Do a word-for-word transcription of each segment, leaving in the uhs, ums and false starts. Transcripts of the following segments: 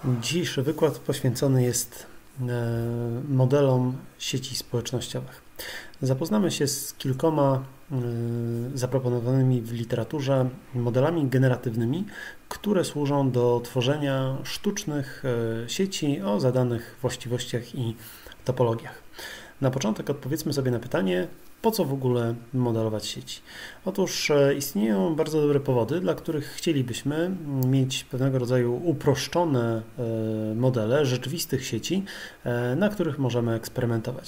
Dzisiejszy wykład poświęcony jest modelom sieci społecznościowych. Zapoznamy się z kilkoma zaproponowanymi w literaturze modelami generatywnymi, które służą do tworzenia sztucznych sieci o zadanych właściwościach i topologiach. Na początek odpowiedzmy sobie na pytanie, po co w ogóle modelować sieci? Otóż istnieją bardzo dobre powody, dla których chcielibyśmy mieć pewnego rodzaju uproszczone modele rzeczywistych sieci, na których możemy eksperymentować.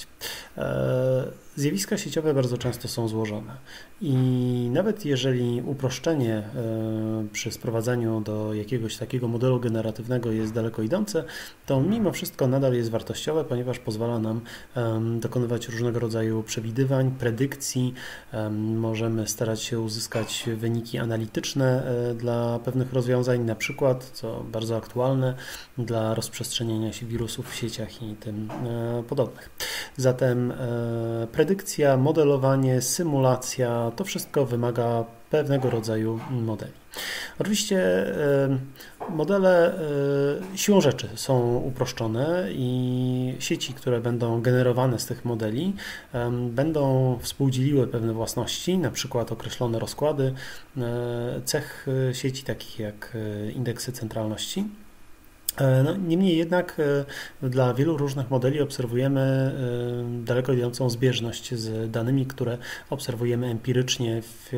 Zjawiska sieciowe bardzo często są złożone i nawet jeżeli uproszczenie przy sprowadzaniu do jakiegoś takiego modelu generatywnego jest daleko idące, to mimo wszystko nadal jest wartościowe, ponieważ pozwala nam dokonywać różnego rodzaju przewidywań, predykcji, możemy starać się uzyskać wyniki analityczne dla pewnych rozwiązań, na przykład, co bardzo aktualne, dla rozprzestrzeniania się wirusów w sieciach i tym podobnych. Zatem predykcja, modelowanie, symulacja, to wszystko wymaga pewnego rodzaju modeli. Oczywiście modele siłą rzeczy są uproszczone i sieci, które będą generowane z tych modeli, będą współdzieliły pewne własności, na przykład określone rozkłady cech sieci, takich jak indeksy centralności. No, niemniej jednak dla wielu różnych modeli obserwujemy daleko idącą zbieżność z danymi, które obserwujemy empirycznie w,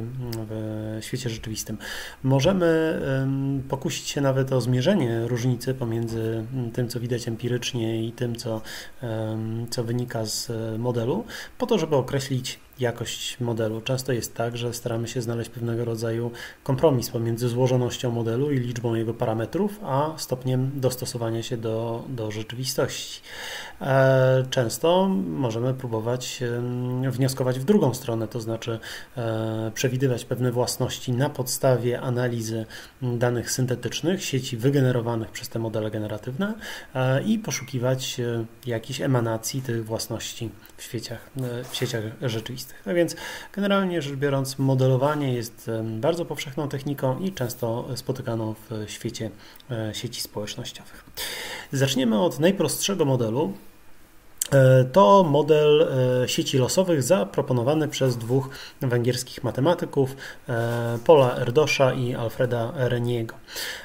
w świecie rzeczywistym. Możemy pokusić się nawet o zmierzenie różnicy pomiędzy tym, co widać empirycznie i tym, co, co wynika z modelu, po to, żeby określić jakość modelu. Często jest tak, że staramy się znaleźć pewnego rodzaju kompromis pomiędzy złożonością modelu i liczbą jego parametrów, a stopniem dostosowania się do, do rzeczywistości. Często możemy próbować wnioskować w drugą stronę, to znaczy przewidywać pewne własności na podstawie analizy danych syntetycznych, sieci wygenerowanych przez te modele generatywne i poszukiwać jakichś emanacji tych własności w sieciach, w sieciach rzeczywistych. Tak więc generalnie rzecz biorąc, modelowanie jest bardzo powszechną techniką i często spotykaną w świecie sieci społecznościowych. Zaczniemy od najprostszego modelu. To model sieci losowych zaproponowany przez dwóch węgierskich matematyków, Paula Erdősa i Alfreda Reniego.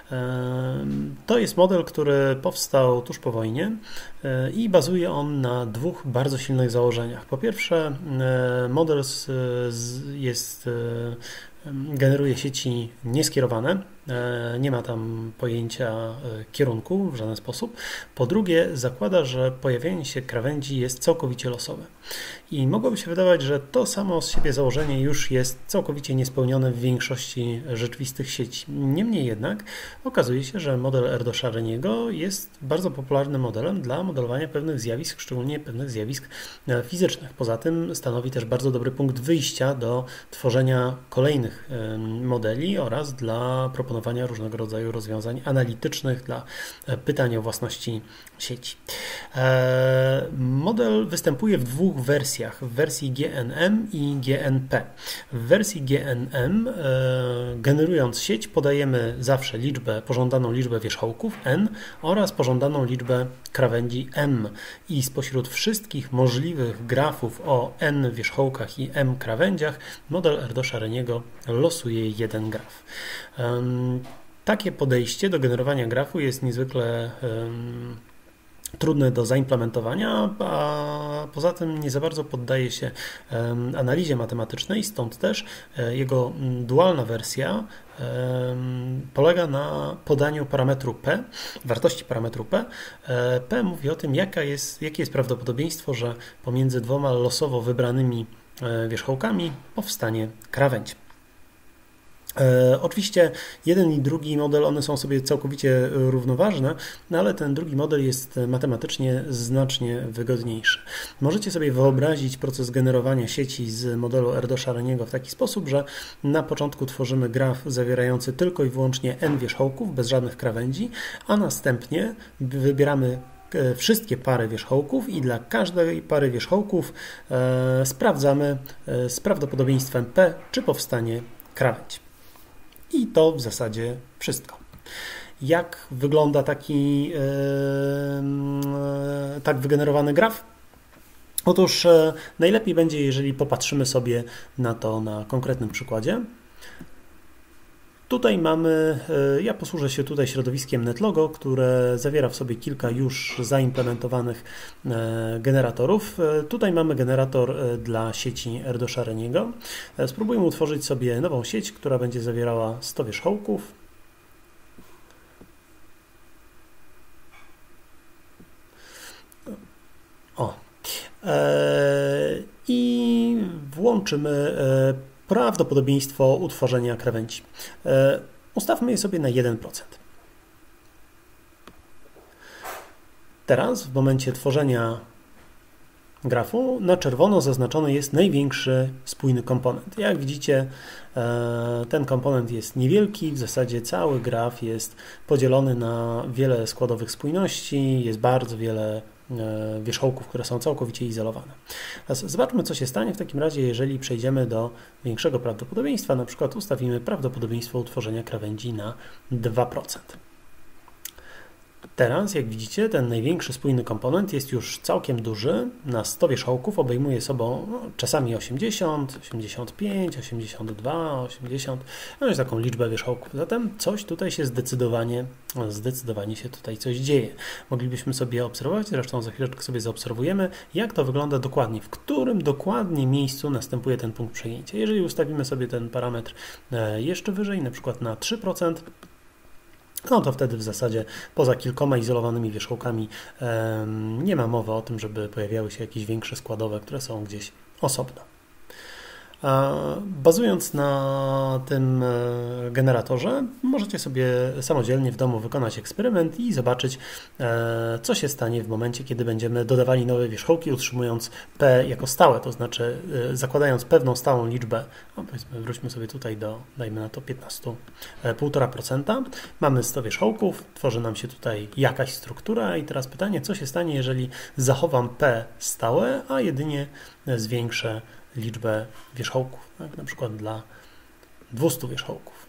To jest model, który powstał tuż po wojnie i bazuje on na dwóch bardzo silnych założeniach. Po pierwsze, model jest, generuje sieci nieskierowane, nie ma tam pojęcia kierunku w żaden sposób. Po drugie, zakłada, że pojawianie się krawędzi jest całkowicie losowe. I mogłoby się wydawać, że to samo z siebie założenie już jest całkowicie niespełnione w większości rzeczywistych sieci. Niemniej jednak okazuje się, że model Erdősa-Reniego jest bardzo popularnym modelem dla modelowania pewnych zjawisk, szczególnie pewnych zjawisk fizycznych. Poza tym stanowi też bardzo dobry punkt wyjścia do tworzenia kolejnych modeli oraz dla proponowania różnego rodzaju rozwiązań analitycznych dla pytań o własności sieci. Model występuje w dwóch wersjach, w wersji G N M i G N P. W wersji G N M generując sieć podajemy zawsze liczbę, pożądaną liczbę wierzchołków n oraz pożądaną liczbę krawędzi m i spośród wszystkich możliwych grafów o n wierzchołkach i m krawędziach model Erdősa-Reniego losuje jeden graf. Takie podejście do generowania grafu jest niezwykle um, trudne do zaimplementowania, a poza tym nie za bardzo poddaje się um, analizie matematycznej, stąd też um, jego dualna wersja um, polega na podaniu parametru P, wartości parametru P. P mówi o tym, jaka jest, jakie jest prawdopodobieństwo, że pomiędzy dwoma losowo wybranymi wierzchołkami powstanie krawędź. E, oczywiście jeden i drugi model, one są sobie całkowicie równoważne, no ale ten drugi model jest matematycznie znacznie wygodniejszy. Możecie sobie wyobrazić proces generowania sieci z modelu Erdősa-Reniego w taki sposób, że na początku tworzymy graf zawierający tylko i wyłącznie n wierzchołków, bez żadnych krawędzi, a następnie wybieramy wszystkie pary wierzchołków i dla każdej pary wierzchołków e, sprawdzamy e, z prawdopodobieństwem P, czy powstanie krawędź. I to w zasadzie wszystko. Jak wygląda taki tak wygenerowany graf? Otóż najlepiej będzie, jeżeli popatrzymy sobie na to na konkretnym przykładzie. Tutaj mamy, ja posłużę się tutaj środowiskiem NetLogo, które zawiera w sobie kilka już zaimplementowanych generatorów. Tutaj mamy generator dla sieci Erdős-Areniego. Spróbujmy utworzyć sobie nową sieć, która będzie zawierała sto wierzchołków. O. I włączymy prawdopodobieństwo utworzenia krawędzi. Ustawmy je sobie na jeden procent. Teraz w momencie tworzenia grafu na czerwono zaznaczony jest największy spójny komponent. Jak widzicie, ten komponent jest niewielki, w zasadzie cały graf jest podzielony na wiele składowych spójności, jest bardzo wiele wierzchołków, które są całkowicie izolowane. Teraz zobaczmy, co się stanie w takim razie, jeżeli przejdziemy do większego prawdopodobieństwa, na przykład ustawimy prawdopodobieństwo utworzenia krawędzi na dwa procent. Teraz, jak widzicie, ten największy spójny komponent jest już całkiem duży. Na sto wierzchołków obejmuje sobą no, czasami osiemdziesiąt, osiemdziesiąt pięć, osiemdziesiąt dwa, osiemdziesiąt, no jest taką liczbę wierzchołków. Zatem coś tutaj się zdecydowanie, zdecydowanie się tutaj coś dzieje. Moglibyśmy sobie obserwować, zresztą za chwileczkę sobie zaobserwujemy, jak to wygląda dokładnie, w którym dokładnie miejscu następuje ten punkt przejęcia. Jeżeli ustawimy sobie ten parametr jeszcze wyżej, na przykład na trzy procent, no to wtedy w zasadzie poza kilkoma izolowanymi wierzchołkami nie ma mowy o tym, żeby pojawiały się jakieś większe składowe, które są gdzieś osobno. Bazując na tym generatorze, możecie sobie samodzielnie w domu wykonać eksperyment i zobaczyć, co się stanie w momencie, kiedy będziemy dodawali nowe wierzchołki, utrzymując P jako stałe, to znaczy zakładając pewną stałą liczbę, no powiedzmy, wróćmy sobie tutaj do, dajmy na to piętnaście, półtora procent. Mamy sto wierzchołków, tworzy nam się tutaj jakaś struktura i teraz pytanie, co się stanie, jeżeli zachowam P stałe, a jedynie zwiększę liczbę wierzchołków, tak? Na przykład dla dwustu wierzchołków.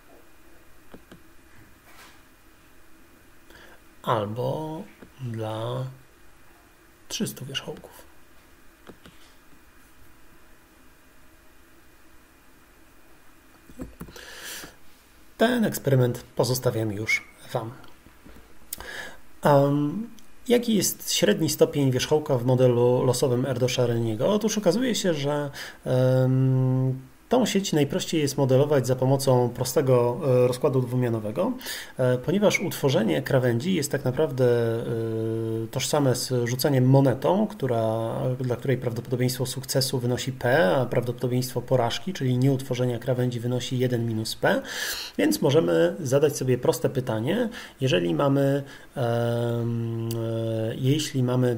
Albo dla trzystu wierzchołków. Ten eksperyment pozostawiam już Wam. Um, Jaki jest średni stopień wierzchołka w modelu losowym Erdős-Areniego? Otóż okazuje się, że um, tą sieć najprościej jest modelować za pomocą prostego rozkładu dwumianowego, ponieważ utworzenie krawędzi jest tak naprawdę tożsame z rzuceniem monetą, która, dla której prawdopodobieństwo sukcesu wynosi P, a prawdopodobieństwo porażki, czyli nieutworzenia krawędzi, wynosi jeden minus P, więc możemy zadać sobie proste pytanie, jeżeli mamy, jeśli mamy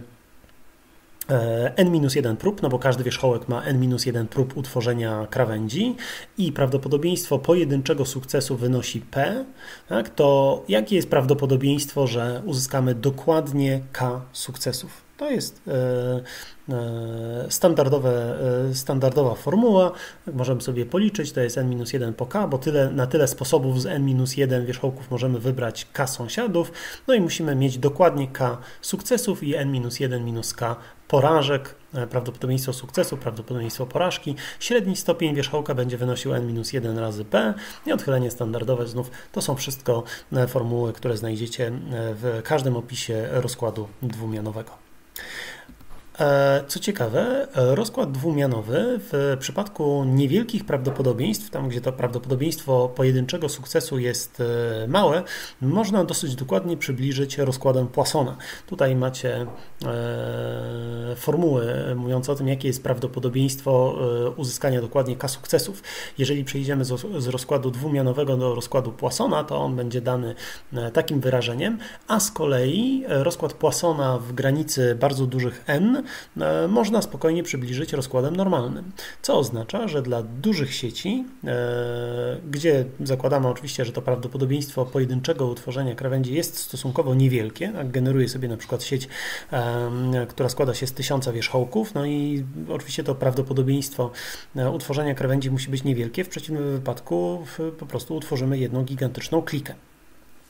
n minus jeden prób, no bo każdy wierzchołek ma n minus jeden prób utworzenia krawędzi i prawdopodobieństwo pojedynczego sukcesu wynosi P, tak, to jakie jest prawdopodobieństwo, że uzyskamy dokładnie K sukcesów? To jest standardowe, standardowa formuła, możemy sobie policzyć, to jest n minus jeden po K, bo tyle, na tyle sposobów z n minus jeden wierzchołków możemy wybrać K sąsiadów, no i musimy mieć dokładnie K sukcesów i n minus jeden minus K porażek, prawdopodobieństwo sukcesu, prawdopodobieństwo porażki. Średni stopień wierzchołka będzie wynosił n minus jeden razy P i odchylenie standardowe znów to są wszystko formuły, które znajdziecie w każdym opisie rozkładu dwumianowego. Co ciekawe, rozkład dwumianowy w przypadku niewielkich prawdopodobieństw, tam gdzie to prawdopodobieństwo pojedynczego sukcesu jest małe, można dosyć dokładnie przybliżyć rozkładem Poissona. Tutaj macie formuły mówiące o tym, jakie jest prawdopodobieństwo uzyskania dokładnie K sukcesów. Jeżeli przejdziemy z rozkładu dwumianowego do rozkładu Poissona, to on będzie dany takim wyrażeniem, a z kolei rozkład Poissona w granicy bardzo dużych n można spokojnie przybliżyć rozkładem normalnym, co oznacza, że dla dużych sieci, gdzie zakładamy oczywiście, że to prawdopodobieństwo pojedynczego utworzenia krawędzi jest stosunkowo niewielkie, tak, generuje sobie na przykład sieć, która składa się z tysiąca wierzchołków, no i oczywiście to prawdopodobieństwo utworzenia krawędzi musi być niewielkie, w przeciwnym wypadku po prostu utworzymy jedną gigantyczną klikę.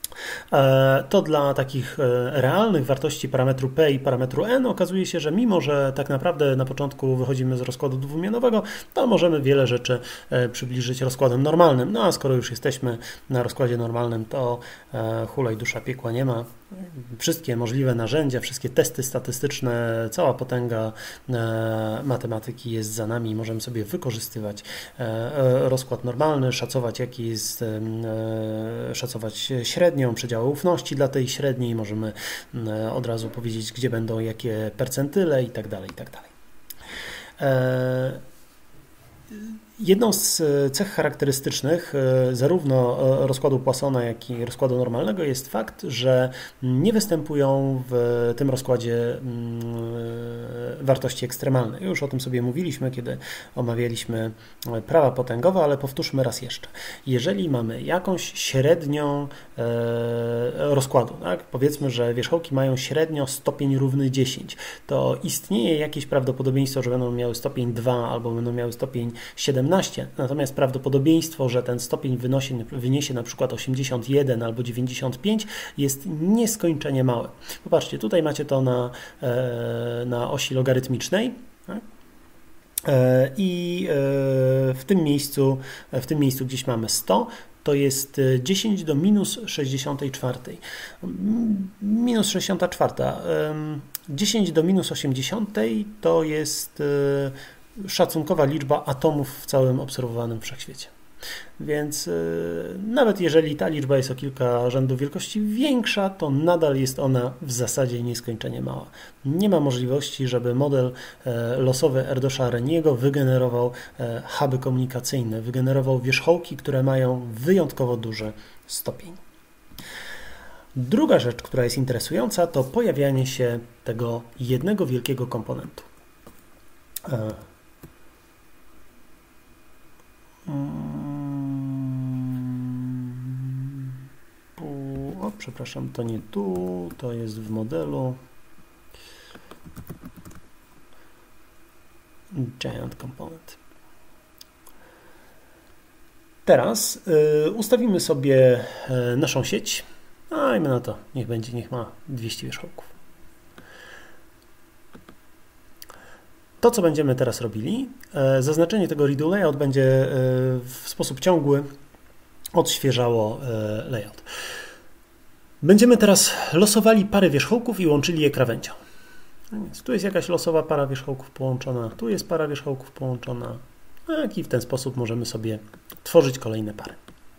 To dla takich realnych wartości parametru P i parametru N okazuje się, że mimo, że tak naprawdę na początku wychodzimy z rozkładu dwuwymianowego, to możemy wiele rzeczy przybliżyć rozkładem normalnym. No a skoro już jesteśmy na rozkładzie normalnym, to hulaj dusza piekła nie ma. Wszystkie możliwe narzędzia, wszystkie testy statystyczne, cała potęga matematyki jest za nami. Możemy sobie wykorzystywać rozkład normalny, szacować jaki jest, szacować średnią, przedziały ufności dla tej średniej. Możemy od razu powiedzieć, gdzie będą jakie percentyle i tak dalej, i tak dalej. Jedną z cech charakterystycznych zarówno rozkładu Poissona, jak i rozkładu normalnego jest fakt, że nie występują w tym rozkładzie wartości ekstremalne. Już o tym sobie mówiliśmy, kiedy omawialiśmy prawa potęgowe, ale powtórzmy raz jeszcze. Jeżeli mamy jakąś średnią rozkładu, tak? Powiedzmy, że wierzchołki mają średnio stopień równy dziesięć, to istnieje jakieś prawdopodobieństwo, że będą miały stopień dwa albo będą miały stopień siedemnaście. Natomiast prawdopodobieństwo, że ten stopień wynosi, wyniesie na przykład osiemdziesiąt jeden albo dziewięćdziesiąt pięć jest nieskończenie małe. Popatrzcie, tutaj macie to na, na osi logarytmicznej. I w tym miejscu, w tym miejscu gdzieś mamy sto, to jest dziesięć do minus sześćdziesiątej czwartej. Minus sześćdziesiąta czwarta. dziesięć do minus osiemdziesiątej to jest szacunkowa liczba atomów w całym obserwowanym wszechświecie. Więc yy, nawet jeżeli ta liczba jest o kilka rzędów wielkości większa, to nadal jest ona w zasadzie nieskończenie mała. Nie ma możliwości, żeby model e, losowy Erdősza-Reniego wygenerował e, huby komunikacyjne, wygenerował wierzchołki, które mają wyjątkowo duży stopień. Druga rzecz, która jest interesująca, to pojawianie się tego jednego wielkiego komponentu. E, O, przepraszam, to nie tu, to jest w modelu Giant Component. Teraz y, ustawimy sobie y, naszą sieć, a na to niech będzie, niech ma dwieście wierzchołków. To, co będziemy teraz robili, y, zaznaczenie tego redo layout będzie y, w sposób ciągły odświeżało y, layout. Będziemy teraz losowali parę wierzchołków i łączyli je krawędzią. Więc tu jest jakaś losowa para wierzchołków połączona, tu jest para wierzchołków połączona, tak i w ten sposób możemy sobie tworzyć kolejne pary.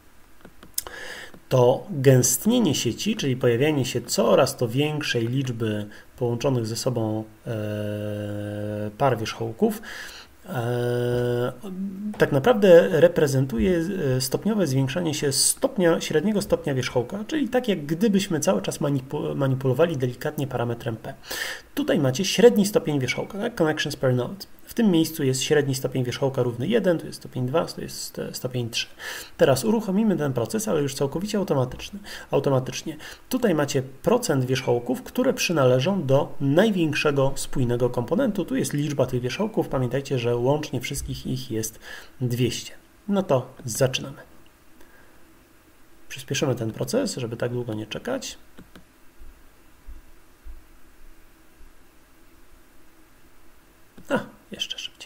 To gęstnienie sieci, czyli pojawianie się coraz to większej liczby połączonych ze sobą e, par wierzchołków, tak naprawdę reprezentuje stopniowe zwiększanie się stopnia, średniego stopnia wierzchołka, czyli tak jak gdybyśmy cały czas manipulowali delikatnie parametrem P. Tutaj macie średni stopień wierzchołka, tak? Connections per node. W tym miejscu jest średni stopień wierzchołka równy jeden, tu jest stopień dwa, tu jest stopień trzy. Teraz uruchomimy ten proces, ale już całkowicie automatyczny. automatycznie. Tutaj macie procent wierzchołków, które przynależą do największego spójnego komponentu. Tu jest liczba tych wierzchołków. Pamiętajcie, że łącznie wszystkich ich jest dwieście. No to zaczynamy. Przyspieszymy ten proces, żeby tak długo nie czekać. A, jeszcze szybciej.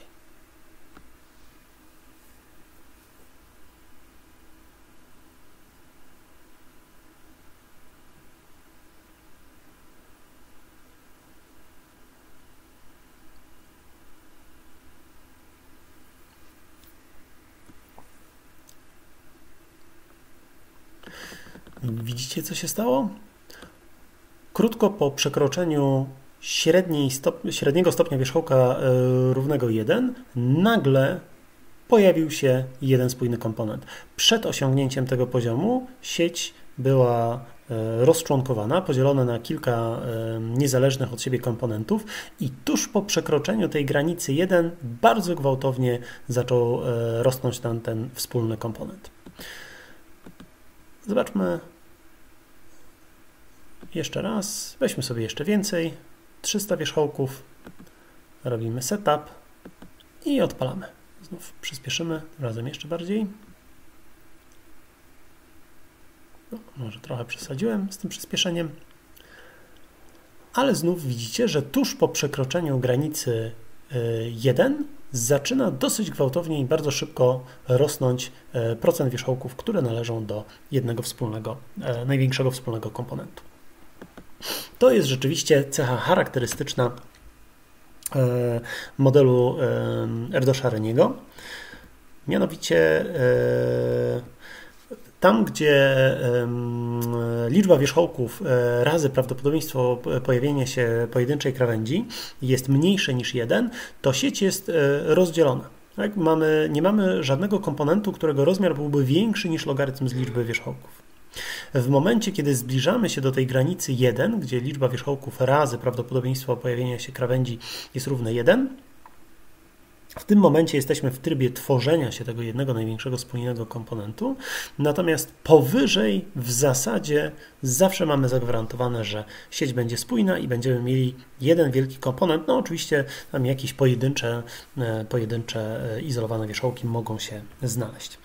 Widzicie, co się stało? Krótko po przekroczeniu średniej stop, średniego stopnia wierzchołka y, równego jeden, nagle pojawił się jeden spójny komponent. Przed osiągnięciem tego poziomu sieć była y, rozczłonkowana, podzielona na kilka y, niezależnych od siebie komponentów i tuż po przekroczeniu tej granicy jeden bardzo gwałtownie zaczął y, rosnąć tam ten wspólny komponent. Zobaczmy jeszcze raz, weźmy sobie jeszcze więcej, trzysta wierzchołków, robimy setup i odpalamy. Znów przyspieszymy razem jeszcze bardziej. No, może trochę przesadziłem z tym przyspieszeniem, ale znów widzicie, że tuż po przekroczeniu granicy jeden zaczyna dosyć gwałtownie i bardzo szybko rosnąć procent wierzchołków, które należą do jednego wspólnego, największego wspólnego komponentu. To jest rzeczywiście cecha charakterystyczna modelu Erdős-Arényiego. Mianowicie tam, gdzie liczba wierzchołków razy prawdopodobieństwo pojawienia się pojedynczej krawędzi jest mniejsze niż jeden, to sieć jest rozdzielona. Tak? Mamy, nie mamy żadnego komponentu, którego rozmiar byłby większy niż logarytm z liczby wierzchołków. W momencie, kiedy zbliżamy się do tej granicy jeden, gdzie liczba wierzchołków razy prawdopodobieństwo pojawienia się krawędzi jest równe jeden, w tym momencie jesteśmy w trybie tworzenia się tego jednego największego spójnego komponentu, natomiast powyżej w zasadzie zawsze mamy zagwarantowane, że sieć będzie spójna i będziemy mieli jeden wielki komponent. No oczywiście tam jakieś pojedyncze, pojedyncze izolowane wierzchołki mogą się znaleźć.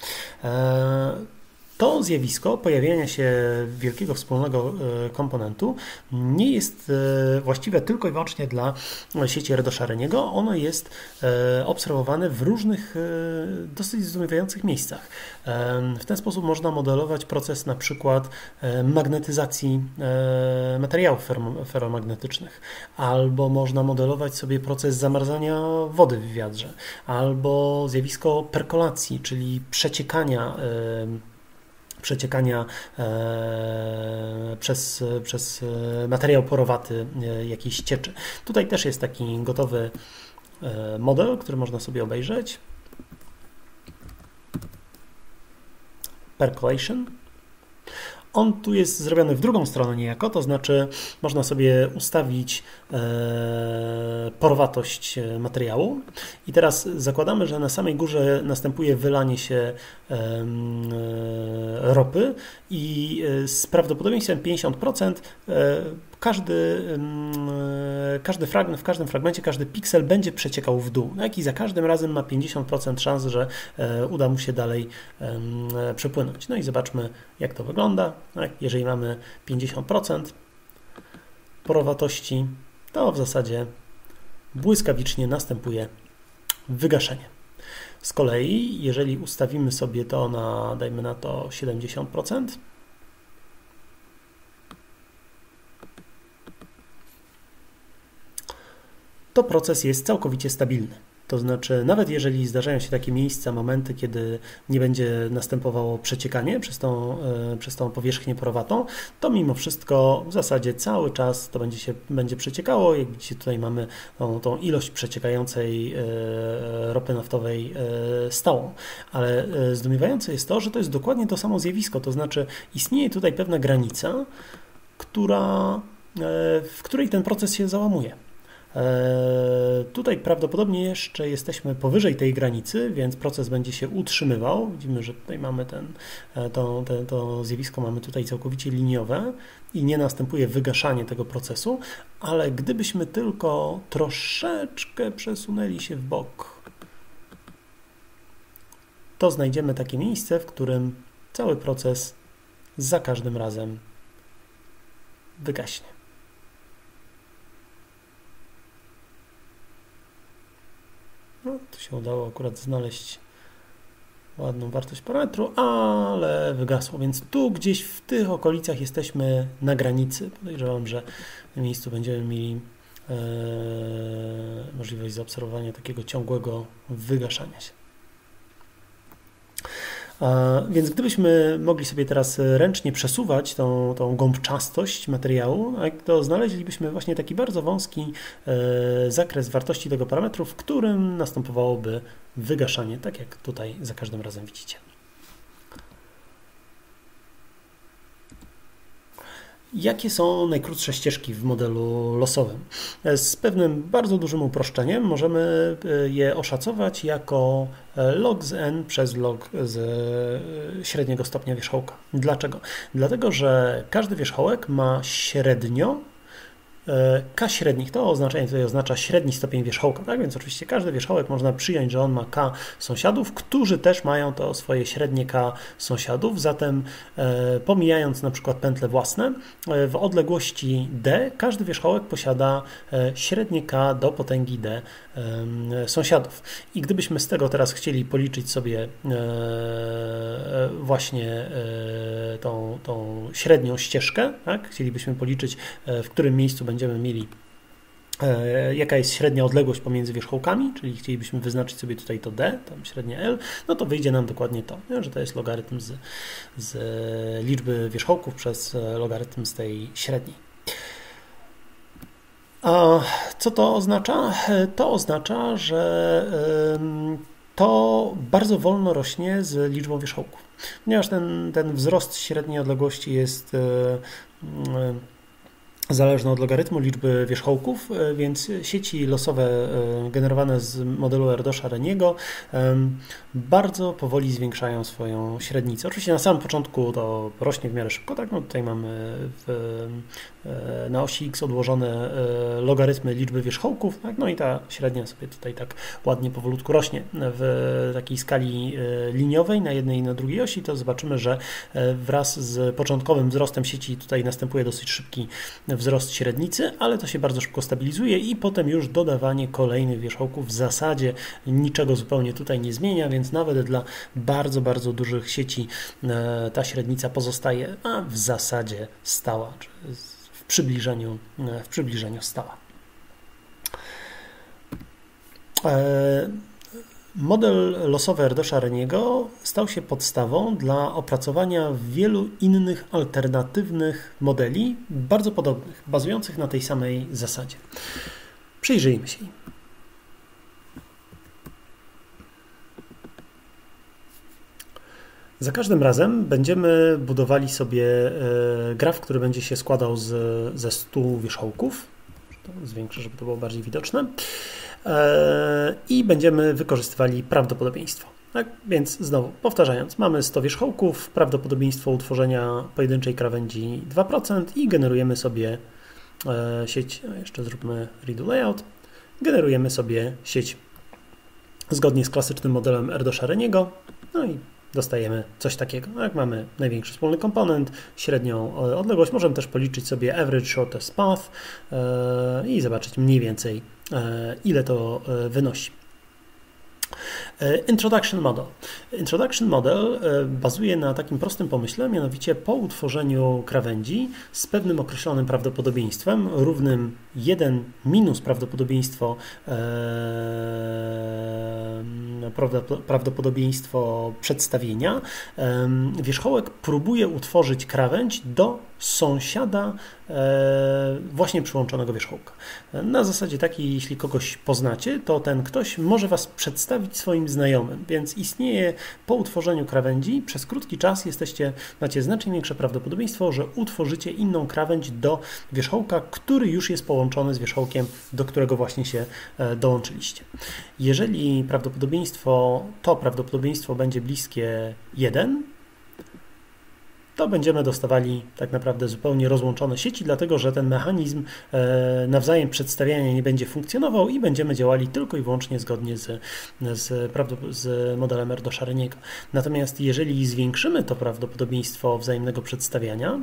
To zjawisko pojawiania się wielkiego wspólnego komponentu nie jest właściwe tylko i wyłącznie dla sieci Erdős-Arényiego. Ono jest obserwowane w różnych dosyć zdumiewających miejscach. W ten sposób można modelować proces na przykład magnetyzacji materiałów ferromagnetycznych, albo można modelować sobie proces zamarzania wody w wiadrze, albo zjawisko perkolacji, czyli przeciekania przeciekania e, przez, przez materiał porowaty e, jakiejś cieczy. Tutaj też jest taki gotowy e, model, który można sobie obejrzeć. Percolation. On tu jest zrobiony w drugą stronę niejako, to znaczy można sobie ustawić e, porowatość materiału i teraz zakładamy, że na samej górze następuje wylanie się e, e, ropy i z prawdopodobieństwem pięćdziesiąt procent e, każdy, e, każdy fragment, w każdym fragmencie każdy piksel będzie przeciekał w dół, jak i za każdym razem ma pięćdziesiąt procent szans, że e, uda mu się dalej e, przepłynąć. No i zobaczmy, jak to wygląda. Tak, jeżeli mamy pięćdziesiąt procent porowatości, to w zasadzie błyskawicznie następuje wygaszenie. Z kolei, jeżeli ustawimy sobie to na, dajmy na to siedemdziesiąt procent, to proces jest całkowicie stabilny. To znaczy, nawet jeżeli zdarzają się takie miejsca, momenty, kiedy nie będzie następowało przeciekanie przez tą, przez tą powierzchnię porowatą, to mimo wszystko w zasadzie cały czas to będzie się będzie przeciekało. Jak widzicie, tutaj mamy tą, tą ilość przeciekającej ropy naftowej stałą. Ale zdumiewające jest to, że to jest dokładnie to samo zjawisko. To znaczy, istnieje tutaj pewna granica, która, w której ten proces się załamuje. Tutaj prawdopodobnie jeszcze jesteśmy powyżej tej granicy, więc proces będzie się utrzymywał. Widzimy, że tutaj mamy ten, to, to, to zjawisko mamy tutaj całkowicie liniowe i nie następuje wygaszanie tego procesu, ale gdybyśmy tylko troszeczkę przesunęli się w bok, to znajdziemy takie miejsce, w którym cały proces za każdym razem wygaśnie. No, tu się udało akurat znaleźć ładną wartość parametru, ale wygasło, więc tu gdzieś w tych okolicach jesteśmy na granicy. Podejrzewam, że w tym miejscu będziemy mieli e, możliwość zaobserwowania takiego ciągłego wygaszania się. Więc gdybyśmy mogli sobie teraz ręcznie przesuwać tą, tą gąbczastość materiału, to znaleźlibyśmy właśnie taki bardzo wąski zakres wartości tego parametru, w którym następowałoby wygaszanie, tak jak tutaj za każdym razem widzicie. Jakie są najkrótsze ścieżki w modelu losowym? Z pewnym bardzo dużym uproszczeniem możemy je oszacować jako log z n przez log z średniego stopnia wierzchołka. Dlaczego? Dlatego, że każdy wierzchołek ma średnio K średnich, to oznaczenie tutaj oznacza średni stopień wierzchołka, tak? Więc oczywiście każdy wierzchołek można przyjąć, że on ma K sąsiadów, którzy też mają to swoje średnie K sąsiadów, zatem e, pomijając na przykład pętle własne, e, w odległości D każdy wierzchołek posiada e, średnie K do potęgi D e, sąsiadów. I gdybyśmy z tego teraz chcieli policzyć sobie e, właśnie e, tą, tą średnią ścieżkę, tak? Chcielibyśmy policzyć, e, w którym miejscu będziemy mieli, e, jaka jest średnia odległość pomiędzy wierzchołkami, czyli chcielibyśmy wyznaczyć sobie tutaj to D, tam średnie L, no to wyjdzie nam dokładnie to, nie? Że to jest logarytm z, z liczby wierzchołków przez logarytm z tej średniej. A co to oznacza? To oznacza, że to bardzo wolno rośnie z liczbą wierzchołków, ponieważ ten, ten wzrost średniej odległości jest zależny od logarytmu liczby wierzchołków, więc sieci losowe generowane z modelu Erdős-Arrheniego bardzo powoli zwiększają swoją średnicę. Oczywiście na samym początku to rośnie w miarę szybko, tak? No tutaj mamy w, na osi X odłożone logarytmy liczby wierzchołków, tak? No i ta średnia sobie tutaj tak ładnie powolutku rośnie. W takiej skali liniowej na jednej i na drugiej osi to zobaczymy, że wraz z początkowym wzrostem sieci tutaj następuje dosyć szybki wzrost średnicy, ale to się bardzo szybko stabilizuje i potem już dodawanie kolejnych wierzchołków w zasadzie niczego zupełnie tutaj nie zmienia, więc nawet dla bardzo, bardzo dużych sieci ta średnica pozostaje, a w zasadzie stała, czy w przybliżeniu, w przybliżeniu stała. Model losowy Erdős-Arrheniego stał się podstawą dla opracowania wielu innych alternatywnych modeli, bardzo podobnych, bazujących na tej samej zasadzie. Przyjrzyjmy się im. Za każdym razem będziemy budowali sobie graf, który będzie się składał z, ze stu wierzchołków. To zwiększę, żeby to było bardziej widoczne. I będziemy wykorzystywali prawdopodobieństwo. Tak? Więc znowu, powtarzając, mamy sto wierzchołków, prawdopodobieństwo utworzenia pojedynczej krawędzi dwa procent i generujemy sobie sieć, jeszcze zróbmy redo layout, generujemy sobie sieć zgodnie z klasycznym modelem Erdős-Arrheniego, no i dostajemy coś takiego. Jak mamy największy wspólny komponent, średnią odległość, możemy też policzyć sobie average shortest path i zobaczyć mniej więcej, ile to wynosi. Introduction Model. Introduction Model bazuje na takim prostym pomyśle, mianowicie po utworzeniu krawędzi z pewnym określonym prawdopodobieństwem, równym jeden minus prawdopodobieństwo, prawdopodobieństwo przedstawienia, wierzchołek próbuje utworzyć krawędź do sąsiada właśnie przyłączonego wierzchołka. Na zasadzie takiej, jeśli kogoś poznacie, to ten ktoś może Was przedstawić swoim znajomym, więc istnieje po utworzeniu krawędzi, przez krótki czas jesteście, macie znacznie większe prawdopodobieństwo, że utworzycie inną krawędź do wierzchołka, który już jest połączony z wierzchołkiem, do którego właśnie się dołączyliście. Jeżeli prawdopodobieństwo, to prawdopodobieństwo będzie bliskie jeden, to będziemy dostawali tak naprawdę zupełnie rozłączone sieci, dlatego że ten mechanizm nawzajem przedstawiania nie będzie funkcjonował i będziemy działali tylko i wyłącznie zgodnie z, z, z modelem Erdős-Arrheniego. Natomiast jeżeli zwiększymy to prawdopodobieństwo wzajemnego przedstawiania,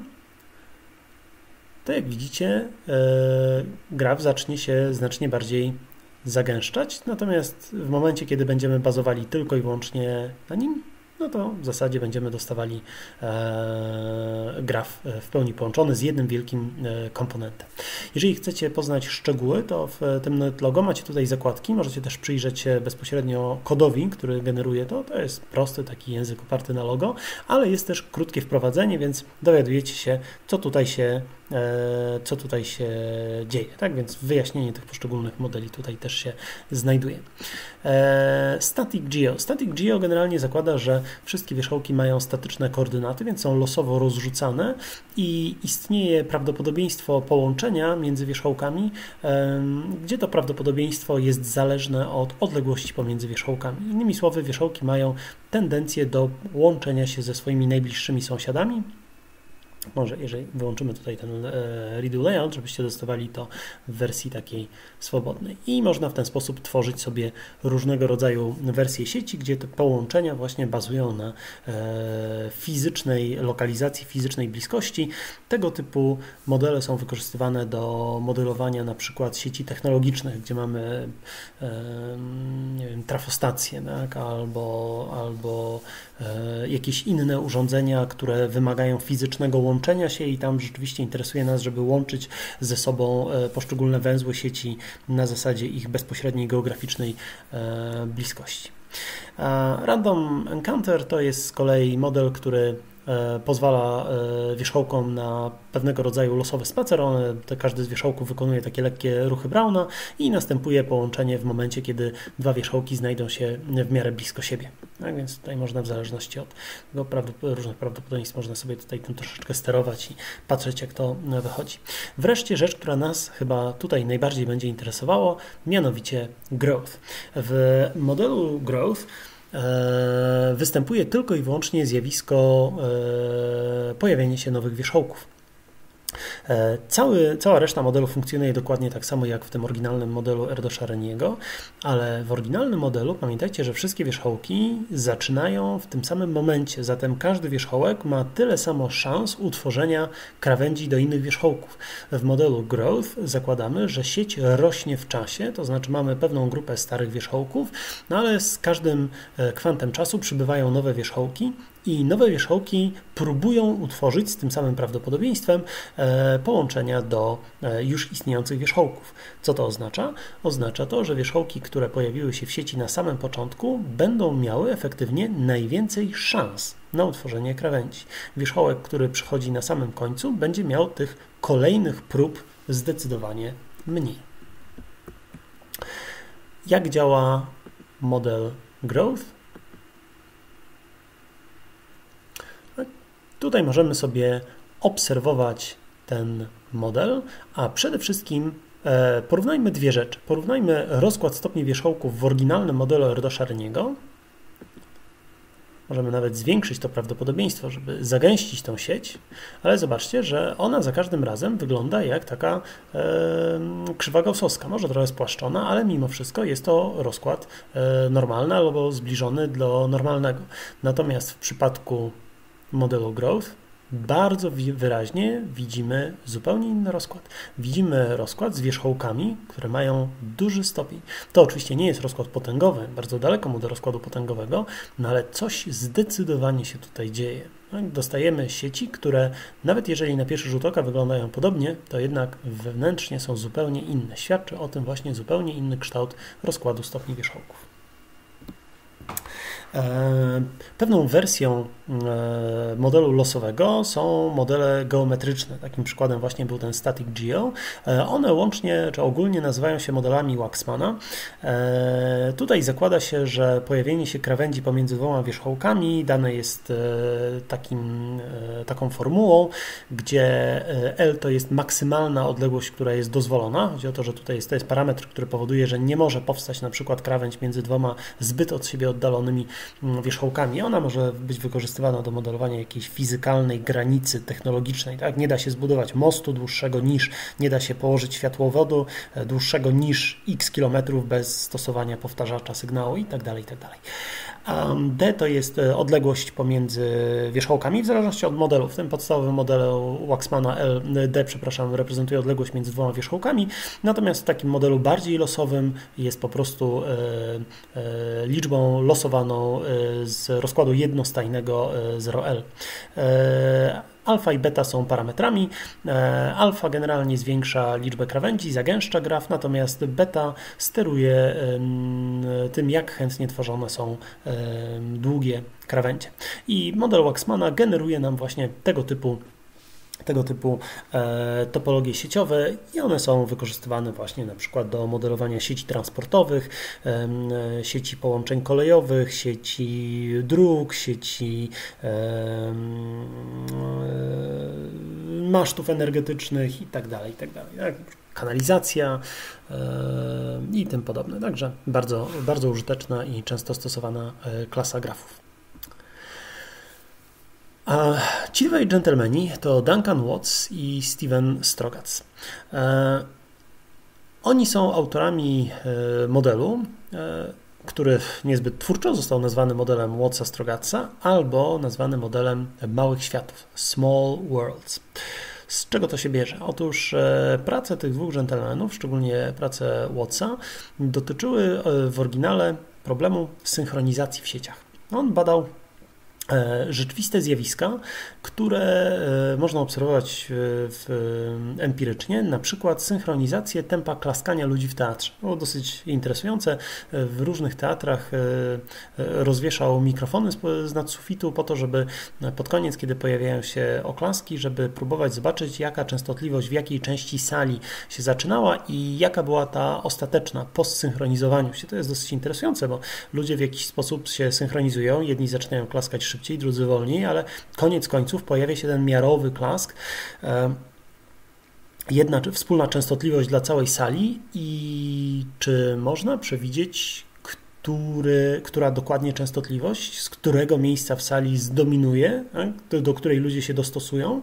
to jak widzicie, graf zacznie się znacznie bardziej zagęszczać, natomiast w momencie, kiedy będziemy bazowali tylko i wyłącznie na nim, no to w zasadzie będziemy dostawali e, graf w pełni połączony z jednym wielkim e, komponentem. Jeżeli chcecie poznać szczegóły, to w tym logo macie tutaj zakładki, możecie też przyjrzeć się bezpośrednio kodowi, który generuje to. To jest prosty taki język oparty na logo, ale jest też krótkie wprowadzenie, więc dowiadujecie się, co tutaj się co tutaj się dzieje, tak? Więc wyjaśnienie tych poszczególnych modeli tutaj też się znajduje. Static Geo. Static Geo generalnie zakłada, że wszystkie wierzchołki mają statyczne koordynaty, więc są losowo rozrzucane i istnieje prawdopodobieństwo połączenia między wierzchołkami, gdzie to prawdopodobieństwo jest zależne od odległości pomiędzy wierzchołkami. Innymi słowy, wierzchołki mają tendencję do łączenia się ze swoimi najbliższymi sąsiadami, Może jeżeli wyłączymy tutaj ten e, redo layout, żebyście dostawali to w wersji takiej swobodnej. I można w ten sposób tworzyć sobie różnego rodzaju wersje sieci, gdzie te połączenia właśnie bazują na e, fizycznej lokalizacji, fizycznej bliskości. Tego typu modele są wykorzystywane do modelowania na przykład sieci technologicznych, gdzie mamy e, nie wiem, trafostacje, tak? albo, albo e, jakieś inne urządzenia, które wymagają fizycznego łączenia się i tam rzeczywiście interesuje nas, żeby łączyć ze sobą poszczególne węzły sieci na zasadzie ich bezpośredniej geograficznej bliskości. Random Encounter to jest z kolei model, który pozwala wierzchołkom na pewnego rodzaju losowy spacer. One, każdy z wierzchołków wykonuje takie lekkie ruchy Browna i następuje połączenie w momencie, kiedy dwa wierzchołki znajdą się w miarę blisko siebie. Tak więc tutaj można w zależności od tego prawdopod- różnych prawdopodobieństw można sobie tutaj tym troszeczkę sterować i patrzeć, jak to wychodzi. Wreszcie rzecz, która nas chyba tutaj najbardziej będzie interesowało, mianowicie growth. W modelu growth występuje tylko i wyłącznie zjawisko pojawienia się nowych wierzchołków. Cały, cała reszta modelu funkcjonuje dokładnie tak samo jak w tym oryginalnym modelu Erdosza Reniego, ale w oryginalnym modelu pamiętajcie, że wszystkie wierzchołki zaczynają w tym samym momencie, zatem każdy wierzchołek ma tyle samo szans utworzenia krawędzi do innych wierzchołków. W modelu Growth zakładamy, że sieć rośnie w czasie, to znaczy mamy pewną grupę starych wierzchołków, no ale z każdym kwantem czasu przybywają nowe wierzchołki i nowe wierzchołki próbują utworzyć z tym samym prawdopodobieństwem połączenia do już istniejących wierzchołków. Co to oznacza? Oznacza to, że wierzchołki, które pojawiły się w sieci na samym początku, będą miały efektywnie najwięcej szans na utworzenie krawędzi. Wierzchołek, który przychodzi na samym końcu, będzie miał tych kolejnych prób zdecydowanie mniej. Jak działa model Growth? Tutaj możemy sobie obserwować ten model, a przede wszystkim porównajmy dwie rzeczy. Porównajmy rozkład stopni wierzchołków w oryginalnym modelu Erdosza Reniego. Możemy nawet zwiększyć to prawdopodobieństwo, żeby zagęścić tą sieć, ale zobaczcie, że ona za każdym razem wygląda jak taka e, krzywa gaussowska, może trochę spłaszczona, ale mimo wszystko jest to rozkład e, normalny albo zbliżony do normalnego. Natomiast w przypadku modelu Growth bardzo wyraźnie widzimy zupełnie inny rozkład. Widzimy rozkład z wierzchołkami, które mają duży stopień. To oczywiście nie jest rozkład potęgowy, bardzo daleko mu do rozkładu potęgowego, no ale coś zdecydowanie się tutaj dzieje. Dostajemy sieci, które nawet jeżeli na pierwszy rzut oka wyglądają podobnie, to jednak wewnętrznie są zupełnie inne. Świadczy o tym właśnie zupełnie inny kształt rozkładu stopni wierzchołków. Pewną wersją modelu losowego są modele geometryczne. Takim przykładem właśnie był ten Static Geo. One łącznie, czy ogólnie nazywają się modelami Waxmana. Tutaj zakłada się, że pojawienie się krawędzi pomiędzy dwoma wierzchołkami dane jest takim, taką formułą, gdzie L to jest maksymalna odległość, która jest dozwolona. Chodzi o to, że tutaj jest, to jest parametr, który powoduje, że nie może powstać na przykład krawędź między dwoma zbyt od siebie oddalonymi wierzchołkami. Ona może być wykorzystywana do modelowania jakiejś fizykalnej granicy technologicznej. Tak? Nie da się zbudować mostu dłuższego niż, nie da się położyć światłowodu dłuższego niż x kilometrów bez stosowania powtarzacza sygnału i tak dalej, i tak dalej. D to jest odległość pomiędzy wierzchołkami w zależności od modelu. W tym podstawowym modelu Waxmana L, D, przepraszam, reprezentuje odległość między dwoma wierzchołkami, natomiast w takim modelu bardziej losowym jest po prostu e, e, liczbą losowaną e, z rozkładu jednostajnego e, zero L. E, Alfa i beta są parametrami. Alfa generalnie zwiększa liczbę krawędzi, zagęszcza graf, natomiast beta steruje tym, jak chętnie tworzone są długie krawędzie. I model Waxmana generuje nam właśnie tego typu tego typu e, topologie sieciowe i one są wykorzystywane właśnie na przykład do modelowania sieci transportowych, e, sieci połączeń kolejowych, sieci dróg, sieci e, e, masztów energetycznych i tak dalej, i tak dalej. Tak? Kanalizacja e, i tym podobne. Także bardzo, bardzo użyteczna i często stosowana e, klasa grafów. A ci dwaj dżentelmeni to Duncan Watts i Steven Strogatz. Oni są autorami modelu, który niezbyt twórczo został nazwany modelem Wattsa-Strogatza albo nazwany modelem małych światów, Small Worlds. Z czego to się bierze? Otóż prace tych dwóch dżentelmenów, szczególnie prace Wattsa, dotyczyły w oryginale problemu synchronizacji w sieciach. On badał rzeczywiste zjawiska, które można obserwować w, empirycznie, na przykład synchronizację tempa klaskania ludzi w teatrze. Było dosyć interesujące. W różnych teatrach rozwieszał mikrofony z nad sufitu po to, żeby pod koniec, kiedy pojawiają się oklaski, żeby próbować zobaczyć, jaka częstotliwość w jakiej części sali się zaczynała i jaka była ta ostateczna po zsynchronizowaniu się. To jest dosyć interesujące, bo ludzie w jakiś sposób się synchronizują, jedni zaczynają klaskać szybciej, drudzy wolniej, ale koniec końców pojawia się ten miarowy klask, jedna wspólna częstotliwość dla całej sali i czy można przewidzieć, który, która dokładnie częstotliwość, z którego miejsca w sali zdominuje, tak, do której ludzie się dostosują.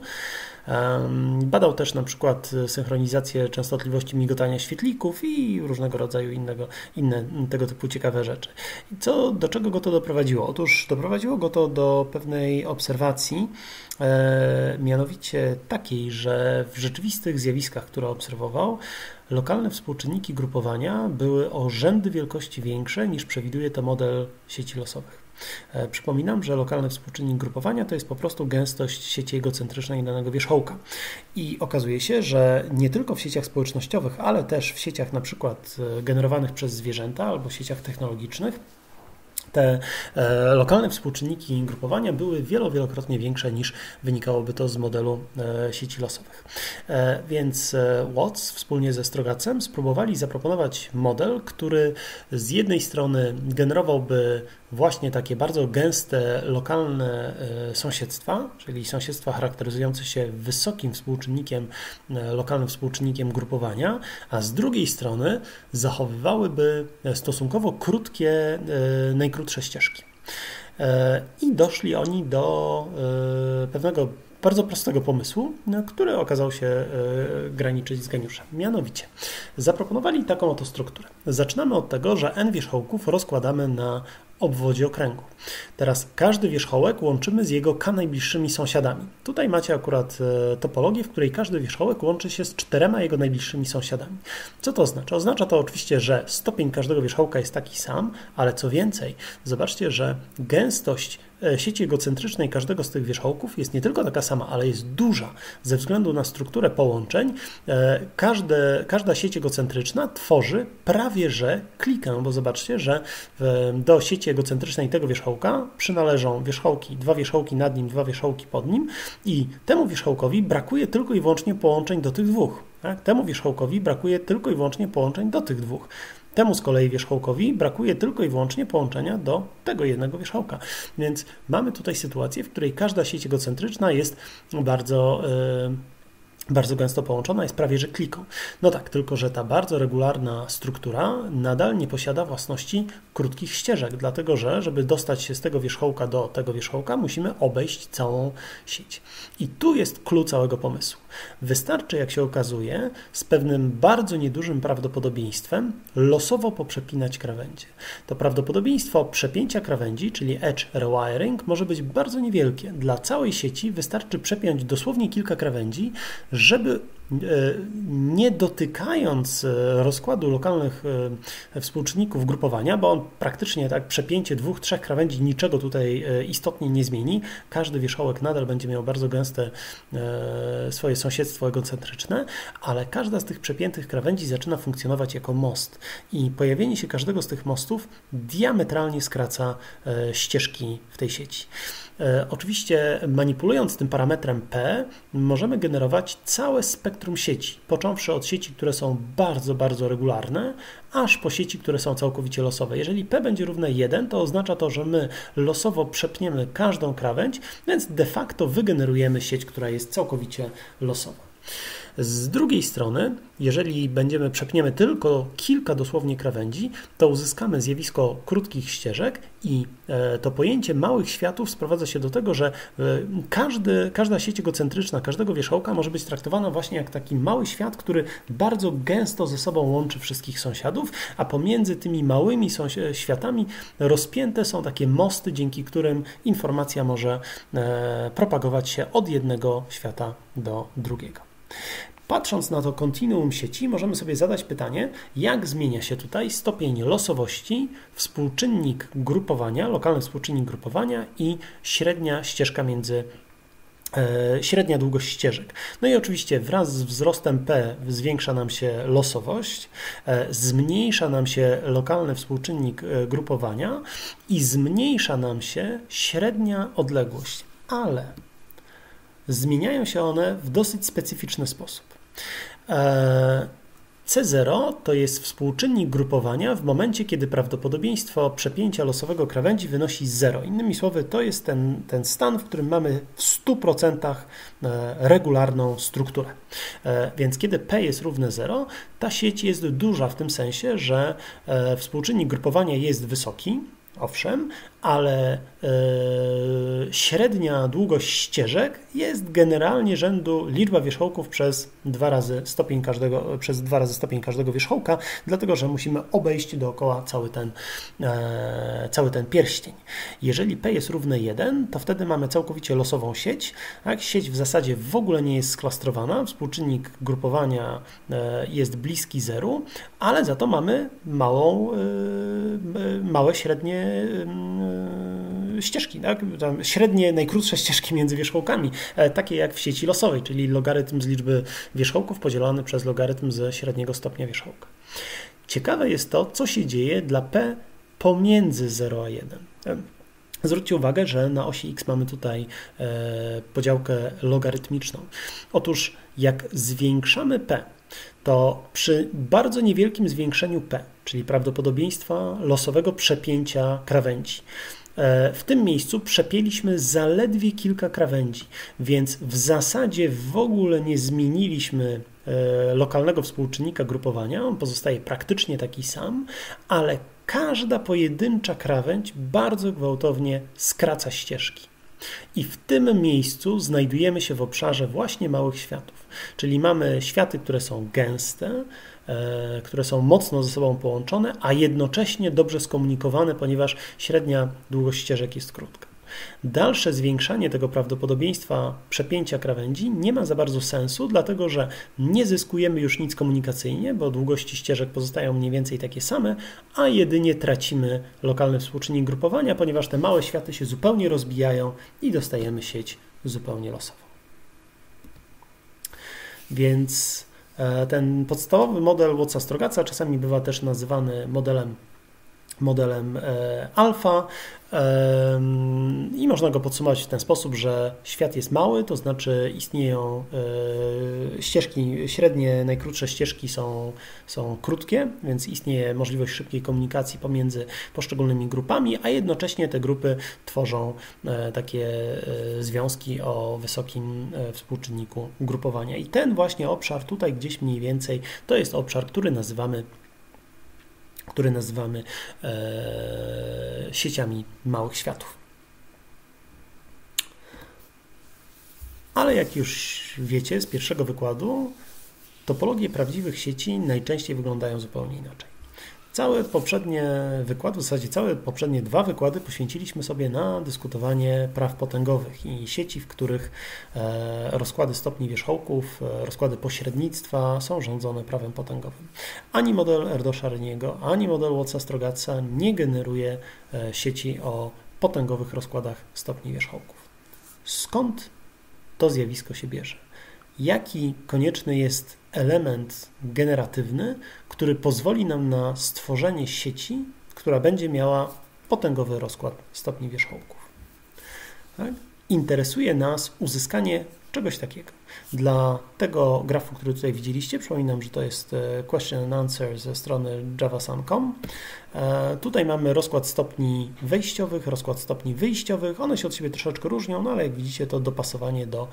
Badał też na przykład synchronizację częstotliwości migotania świetlików i różnego rodzaju innego, inne tego typu ciekawe rzeczy. I co, do czego go to doprowadziło? Otóż doprowadziło go to do pewnej obserwacji, e, mianowicie takiej, że w rzeczywistych zjawiskach, które obserwował, lokalne współczynniki grupowania były o rzędy wielkości większe niż przewiduje to model sieci losowych. Przypominam, że lokalny współczynnik grupowania to jest po prostu gęstość sieci egocentrycznej danego wierzchołka. I okazuje się, że nie tylko w sieciach społecznościowych, ale też w sieciach na przykład generowanych przez zwierzęta albo sieciach technologicznych, te e, lokalne współczynniki grupowania były wielo, wielokrotnie większe niż wynikałoby to z modelu e, sieci losowych. E, więc e, Watts wspólnie ze Strogatzem spróbowali zaproponować model, który z jednej strony generowałby właśnie takie bardzo gęste, lokalne e, sąsiedztwa, czyli sąsiedztwa charakteryzujące się wysokim współczynnikiem, e, lokalnym współczynnikiem grupowania, a z drugiej strony zachowywałyby stosunkowo krótkie, e, najkrótsze ścieżki. I doszli oni do pewnego bardzo prostego pomysłu, który okazał się graniczyć z geniuszem. Mianowicie zaproponowali taką oto strukturę. Zaczynamy od tego, że n wierzchołków rozkładamy na obwodzie okręgu. Teraz każdy wierzchołek łączymy z jego k najbliższymi sąsiadami. Tutaj macie akurat topologię, w której każdy wierzchołek łączy się z czterema jego najbliższymi sąsiadami. Co to oznacza? Oznacza to oczywiście, że stopień każdego wierzchołka jest taki sam, ale co więcej, zobaczcie, że gęstość sieci egocentrycznej każdego z tych wierzchołków jest nie tylko taka sama, ale jest duża. Ze względu na strukturę połączeń każde, każda sieć egocentryczna tworzy prawie że klikę, bo zobaczcie, że do sieci egocentrycznej tego wierzchołka przynależą wierzchołki, dwa wierzchołki nad nim, dwa wierzchołki pod nim i temu wierzchołkowi brakuje tylko i wyłącznie połączeń do tych dwóch. Tak? Temu wierzchołkowi brakuje tylko i wyłącznie połączeń do tych dwóch. Temu z kolei wierzchołkowi brakuje tylko i wyłącznie połączenia do tego jednego wierzchołka. Więc mamy tutaj sytuację, w której każda sieć egocentryczna jest bardzo, yy, bardzo gęsto połączona, jest prawie że kliką. No tak, tylko że ta bardzo regularna struktura nadal nie posiada własności krótkich ścieżek, dlatego że, żeby dostać się z tego wierzchołka do tego wierzchołka, musimy obejść całą sieć. I tu jest klucz całego pomysłu. Wystarczy, jak się okazuje, z pewnym bardzo niedużym prawdopodobieństwem losowo poprzepinać krawędzie. To prawdopodobieństwo przepięcia krawędzi, czyli edge rewiring, może być bardzo niewielkie. Dla całej sieci wystarczy przepiąć dosłownie kilka krawędzi, żeby nie dotykając rozkładu lokalnych współczynników grupowania, bo on praktycznie tak przepięcie dwóch, trzech krawędzi niczego tutaj istotnie nie zmieni. Każdy wierzchołek nadal będzie miał bardzo gęste swoje sąsiedztwo egocentryczne, ale każda z tych przepiętych krawędzi zaczyna funkcjonować jako most i pojawienie się każdego z tych mostów diametralnie skraca ścieżki w tej sieci. Oczywiście manipulując tym parametrem P możemy generować całe spektrum sieci, począwszy od sieci, które są bardzo, bardzo regularne, aż po sieci, które są całkowicie losowe. Jeżeli P będzie równe jeden, to oznacza to, że my losowo przepniemy każdą krawędź, więc de facto wygenerujemy sieć, która jest całkowicie losowa. Z drugiej strony, jeżeli będziemy przepniemy tylko kilka dosłownie krawędzi, to uzyskamy zjawisko krótkich ścieżek i to pojęcie małych światów sprowadza się do tego, że każdy, każda sieć egocentryczna, każdego wierzchołka może być traktowana właśnie jak taki mały świat, który bardzo gęsto ze sobą łączy wszystkich sąsiadów, a pomiędzy tymi małymi światami rozpięte są takie mosty, dzięki którym informacja może propagować się od jednego świata do drugiego. Patrząc na to kontinuum sieci, możemy sobie zadać pytanie, jak zmienia się tutaj stopień losowości, współczynnik grupowania, lokalny współczynnik grupowania i średnia ścieżka między e, średnia długość ścieżek. No i oczywiście wraz z wzrostem P zwiększa nam się losowość, e, zmniejsza nam się lokalny współczynnik e, grupowania i zmniejsza nam się średnia odległość, ale zmieniają się one w dosyć specyficzny sposób. C zero to jest współczynnik grupowania w momencie, kiedy prawdopodobieństwo przepięcia losowego krawędzi wynosi zero. Innymi słowy, to jest ten, ten stan, w którym mamy w stu procentach regularną strukturę. Więc kiedy P jest równe zero, ta sieć jest duża w tym sensie, że współczynnik grupowania jest wysoki, owszem, ale yy, średnia długość ścieżek jest generalnie rzędu liczba wierzchołków przez dwa razy stopień każdego, przez dwa razy stopień każdego wierzchołka, dlatego że musimy obejść dookoła cały ten, e, cały ten pierścień. Jeżeli P jest równe jeden, to wtedy mamy całkowicie losową sieć. Tak? Sieć w zasadzie w ogóle nie jest sklastrowana, współczynnik grupowania e, jest bliski zeru, ale za to mamy małą, e, małe, średnie ścieżki, tak? Tam średnie, najkrótsze ścieżki między wierzchołkami, takie jak w sieci losowej, czyli logarytm z liczby wierzchołków podzielony przez logarytm ze średniego stopnia wierzchołka. Ciekawe jest to, co się dzieje dla P pomiędzy zero a jeden. Zwróćcie uwagę, że na osi X mamy tutaj podziałkę logarytmiczną. Otóż jak zwiększamy P, to przy bardzo niewielkim zwiększeniu P, czyli prawdopodobieństwa losowego przepięcia krawędzi, w tym miejscu przepięliśmy zaledwie kilka krawędzi, więc w zasadzie w ogóle nie zmieniliśmy lokalnego współczynnika grupowania, on pozostaje praktycznie taki sam, ale każda pojedyncza krawędź bardzo gwałtownie skraca ścieżki. I w tym miejscu znajdujemy się w obszarze właśnie małych światów, czyli mamy światy, które są gęste, e, które są mocno ze sobą połączone, a jednocześnie dobrze skomunikowane, ponieważ średnia długość ścieżek jest krótka. Dalsze zwiększanie tego prawdopodobieństwa przepięcia krawędzi nie ma za bardzo sensu, dlatego że nie zyskujemy już nic komunikacyjnie, bo długości ścieżek pozostają mniej więcej takie same, a jedynie tracimy lokalny współczynnik grupowania, ponieważ te małe światy się zupełnie rozbijają i dostajemy sieć zupełnie losową. Więc ten podstawowy model Watsa-Strogatza czasami bywa też nazywany modelem modelem alfa i można go podsumować w ten sposób, że świat jest mały, to znaczy istnieją ścieżki, średnie, najkrótsze ścieżki są, są krótkie, więc istnieje możliwość szybkiej komunikacji pomiędzy poszczególnymi grupami, a jednocześnie te grupy tworzą takie związki o wysokim współczynniku grupowania. I ten właśnie obszar tutaj gdzieś mniej więcej to jest obszar, który nazywamy który nazywamy e, sieciami małych światów. Ale jak już wiecie z pierwszego wykładu, topologie prawdziwych sieci najczęściej wyglądają zupełnie inaczej. Całe poprzednie wykłady, w zasadzie całe poprzednie dwa wykłady poświęciliśmy sobie na dyskutowanie praw potęgowych i sieci, w których rozkłady stopni wierzchołków, rozkłady pośrednictwa są rządzone prawem potęgowym. Ani model Erdős-Arrheniego, ani model Watsa-Strogatza nie generuje sieci o potęgowych rozkładach stopni wierzchołków. Skąd to zjawisko się bierze? Jaki konieczny jest element generatywny, który pozwoli nam na stworzenie sieci, która będzie miała potęgowy rozkład stopni wierzchołków. Tak? Interesuje nas uzyskanie czegoś takiego. Dla tego grafu, który tutaj widzieliście, przypominam, że to jest question and answer ze strony javasun kropka com. Tutaj mamy rozkład stopni wejściowych, rozkład stopni wyjściowych. One się od siebie troszeczkę różnią, no ale jak widzicie, to dopasowanie do,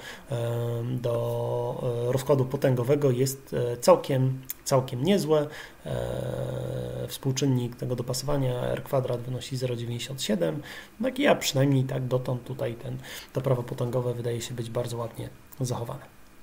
do rozkładu potęgowego jest całkiem, całkiem niezłe. Współczynnik tego dopasowania R kwadrat wynosi zero przecinek dziewięćdziesiąt siedem. No i ja przynajmniej tak dotąd tutaj ten, to prawo potęgowe wydaje się być bardzo ładnie zachowane.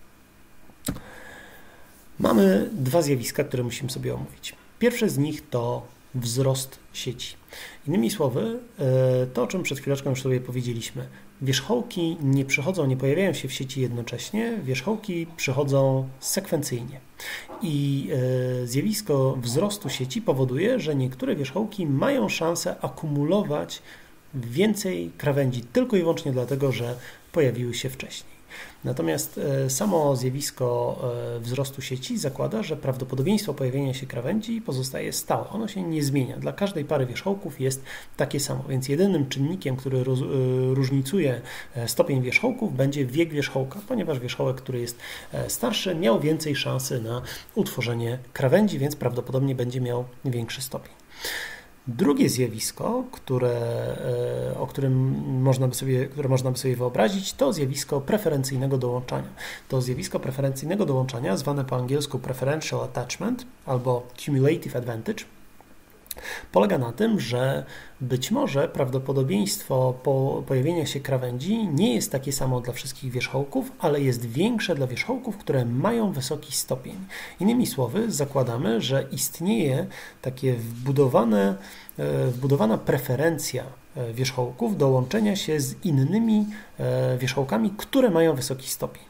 Mamy dwa zjawiska, które musimy sobie omówić. Pierwsze z nich to wzrost sieci. Innymi słowy, to o czym przed chwileczką już sobie powiedzieliśmy. Wierzchołki nie przychodzą, nie pojawiają się w sieci jednocześnie, wierzchołki przychodzą sekwencyjnie. I zjawisko wzrostu sieci powoduje, że niektóre wierzchołki mają szansę akumulować więcej krawędzi tylko i wyłącznie dlatego, że pojawiły się wcześniej. Natomiast samo zjawisko wzrostu sieci zakłada, że prawdopodobieństwo pojawienia się krawędzi pozostaje stałe. Ono się nie zmienia. Dla każdej pary wierzchołków jest takie samo, więc jedynym czynnikiem, który różnicuje stopień wierzchołków, będzie wiek wierzchołka, ponieważ wierzchołek, który jest starszy, miał więcej szansy na utworzenie krawędzi, więc prawdopodobnie będzie miał większy stopień. Drugie zjawisko, które, o którym można by sobie, które można by sobie wyobrazić, to zjawisko preferencyjnego dołączania. To zjawisko preferencyjnego dołączania, zwane po angielsku preferential attachment albo cumulative advantage, polega na tym, że być może prawdopodobieństwo po pojawienia się krawędzi nie jest takie samo dla wszystkich wierzchołków, ale jest większe dla wierzchołków, które mają wysoki stopień. Innymi słowy, zakładamy, że istnieje takie wbudowane, wbudowana preferencja wierzchołków do łączenia się z innymi wierzchołkami, które mają wysoki stopień.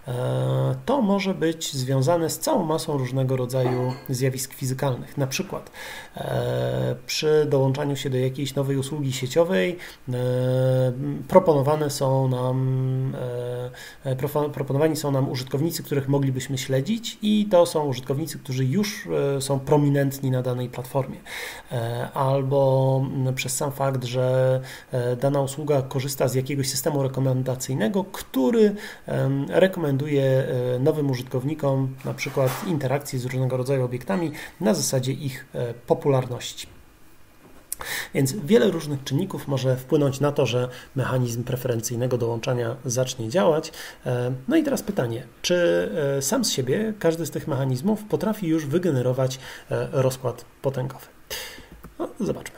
To może być związane z całą masą różnego rodzaju zjawisk fizykalnych. Na przykład przy dołączaniu się do jakiejś nowej usługi sieciowej proponowane są nam, proponowani są nam użytkownicy, których moglibyśmy śledzić i to są użytkownicy, którzy już są prominentni na danej platformie. Albo przez sam fakt, że dana usługa korzysta z jakiegoś systemu rekomendacyjnego, który rekomenduje nowym użytkownikom na przykład interakcje z różnego rodzaju obiektami na zasadzie ich popularności. Więc wiele różnych czynników może wpłynąć na to, że mechanizm preferencyjnego dołączania zacznie działać. No i teraz pytanie, czy sam z siebie każdy z tych mechanizmów potrafi już wygenerować rozkład potęgowy? No, zobaczmy.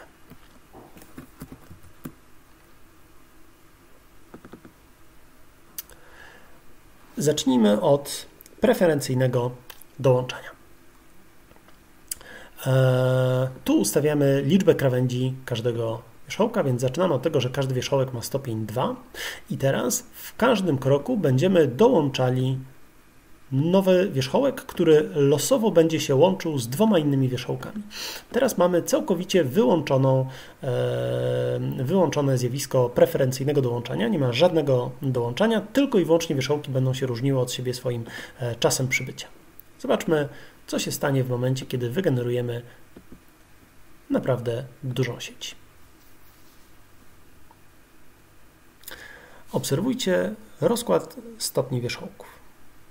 Zacznijmy od preferencyjnego dołączania. Eee, tu ustawiamy liczbę krawędzi każdego wierzchołka, więc zaczynamy od tego, że każdy wierzchołek ma stopień dwa i teraz w każdym kroku będziemy dołączali nowy wierzchołek, który losowo będzie się łączył z dwoma innymi wierzchołkami. Teraz mamy całkowicie wyłączoną, e, wyłączone zjawisko preferencyjnego dołączania. Nie ma żadnego dołączania, tylko i wyłącznie wierzchołki będą się różniły od siebie swoim e, czasem przybycia. Zobaczmy, co się stanie w momencie, kiedy wygenerujemy naprawdę dużą sieć. Obserwujcie rozkład stopni wierzchołków.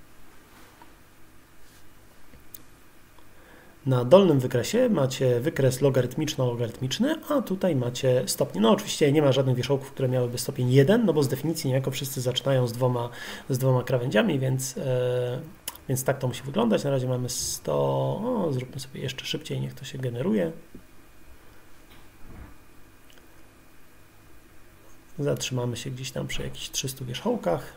Na dolnym wykresie macie wykres logarytmiczno-logarytmiczny, a tutaj macie stopnie. No oczywiście nie ma żadnych wierzchołków, które miałyby stopień jeden, no bo z definicji niejako wszyscy zaczynają z dwoma, z dwoma krawędziami, więc, e, więc tak to musi wyglądać. Na razie mamy sto, o, zróbmy sobie jeszcze szybciej, niech to się generuje. Zatrzymamy się gdzieś tam przy jakichś trzystu wierzchołkach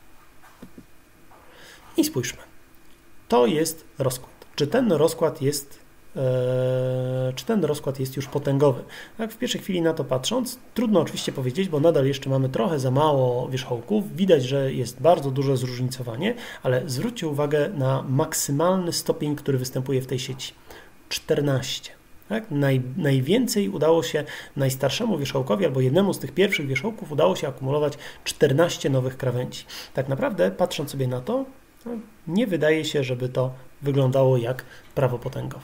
i spójrzmy. To jest rozkład. Czy ten rozkład jest, e, czy ten rozkład jest już potęgowy? Tak, w pierwszej chwili na to patrząc, trudno oczywiście powiedzieć, bo nadal jeszcze mamy trochę za mało wierzchołków. Widać, że jest bardzo duże zróżnicowanie, ale zwróćcie uwagę na maksymalny stopień, który występuje w tej sieci. czternaście. Tak? Naj, najwięcej udało się najstarszemu wierzchołkowi albo jednemu z tych pierwszych wierzchołków udało się akumulować czternaście nowych krawędzi. Tak naprawdę, patrząc sobie na to, no, nie wydaje się, żeby to wyglądało jak prawo potęgowe.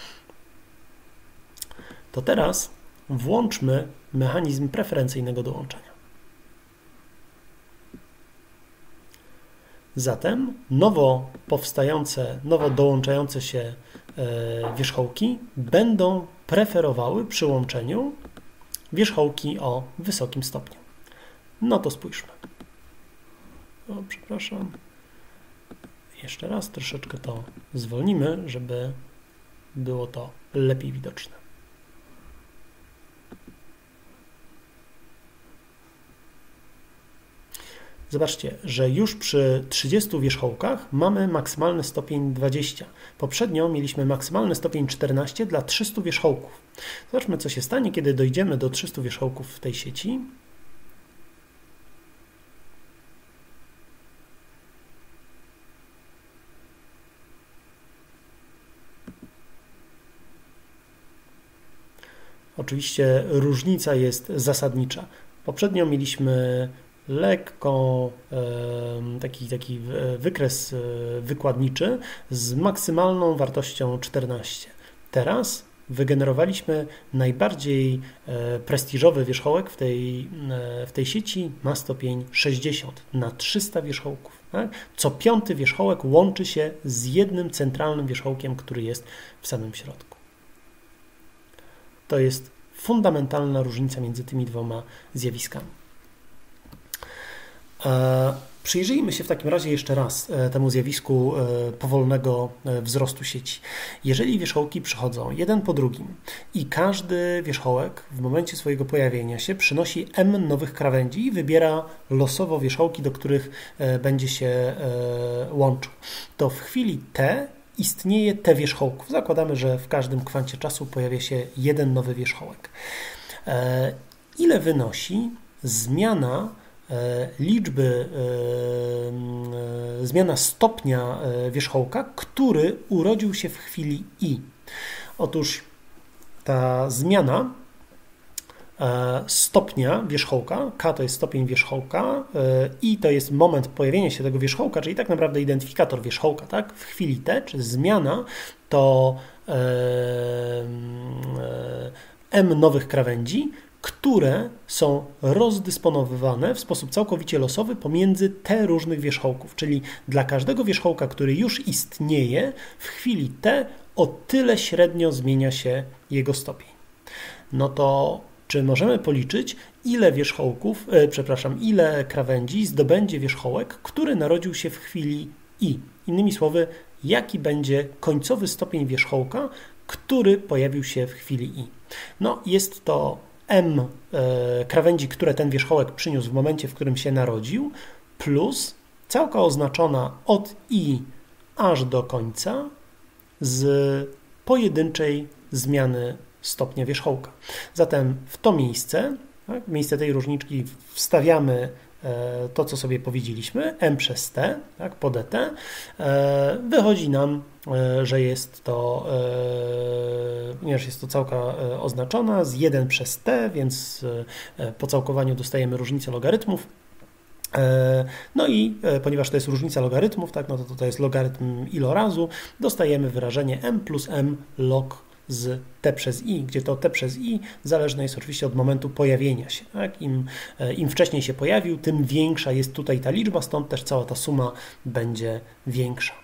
To teraz włączmy mechanizm preferencyjnego dołączania. Zatem nowo powstające, nowo dołączające się wierzchołki będą preferowały przy łączeniu wierzchołki o wysokim stopniu. No to spójrzmy. O, przepraszam. Jeszcze raz troszeczkę to zwolnimy, żeby było to lepiej widoczne. Zobaczcie, że już przy trzydziestu wierzchołkach mamy maksymalny stopień dwadzieścia. Poprzednio mieliśmy maksymalny stopień czternaście dla trzystu wierzchołków. Zobaczmy, co się stanie, kiedy dojdziemy do trzystu wierzchołków w tej sieci. Oczywiście różnica jest zasadnicza. Poprzednio mieliśmy lekko taki, taki wykres wykładniczy z maksymalną wartością czternaście. Teraz wygenerowaliśmy najbardziej prestiżowy wierzchołek w tej, w tej sieci, ma stopień sześćdziesiąt na trzysta wierzchołków. Tak? Co piąty wierzchołek łączy się z jednym centralnym wierzchołkiem, który jest w samym środku. To jest fundamentalna różnica między tymi dwoma zjawiskami. Przyjrzyjmy się w takim razie jeszcze raz temu zjawisku powolnego wzrostu sieci. Jeżeli wierzchołki przychodzą jeden po drugim i każdy wierzchołek w momencie swojego pojawienia się przynosi m nowych krawędzi i wybiera losowo wierzchołki, do których będzie się łączył, to w chwili t istnieje t wierzchołków. Zakładamy, że w każdym kwancie czasu pojawia się jeden nowy wierzchołek. Ile wynosi zmiana liczby, zmiana stopnia wierzchołka, który urodził się w chwili i? Otóż ta zmiana stopnia wierzchołka, k to jest stopień wierzchołka, i to jest moment pojawienia się tego wierzchołka, czyli tak naprawdę identyfikator wierzchołka, tak? W chwili t, czy zmiana, to m nowych krawędzi, które są rozdysponowywane w sposób całkowicie losowy pomiędzy t różnych wierzchołków, czyli dla każdego wierzchołka, który już istnieje, w chwili t o tyle średnio zmienia się jego stopień. No to czy możemy policzyć, ile wierzchołków, e, przepraszam, ile krawędzi zdobędzie wierzchołek, który narodził się w chwili i? Innymi słowy, jaki będzie końcowy stopień wierzchołka, który pojawił się w chwili i? No, jest to m e, krawędzi, które ten wierzchołek przyniósł w momencie, w którym się narodził, plus całka oznaczona od i aż do końca z pojedynczej zmiany stopnia wierzchołka. Zatem w to miejsce, tak, w miejsce tej różniczki wstawiamy e, to, co sobie powiedzieliśmy, m przez t, tak, po dt. E, wychodzi nam, e, że jest to, e, ponieważ jest to całka e, oznaczona, z jeden przez t, więc e, po całkowaniu dostajemy różnicę logarytmów. E, no i e, ponieważ to jest różnica logarytmów, tak, no to to jest logarytm ilorazu, dostajemy wyrażenie m plus m log z t przez i, gdzie to t przez i zależne jest oczywiście od momentu pojawienia się. Tak? Im, Im wcześniej się pojawił, tym większa jest tutaj ta liczba, stąd też cała ta suma będzie większa.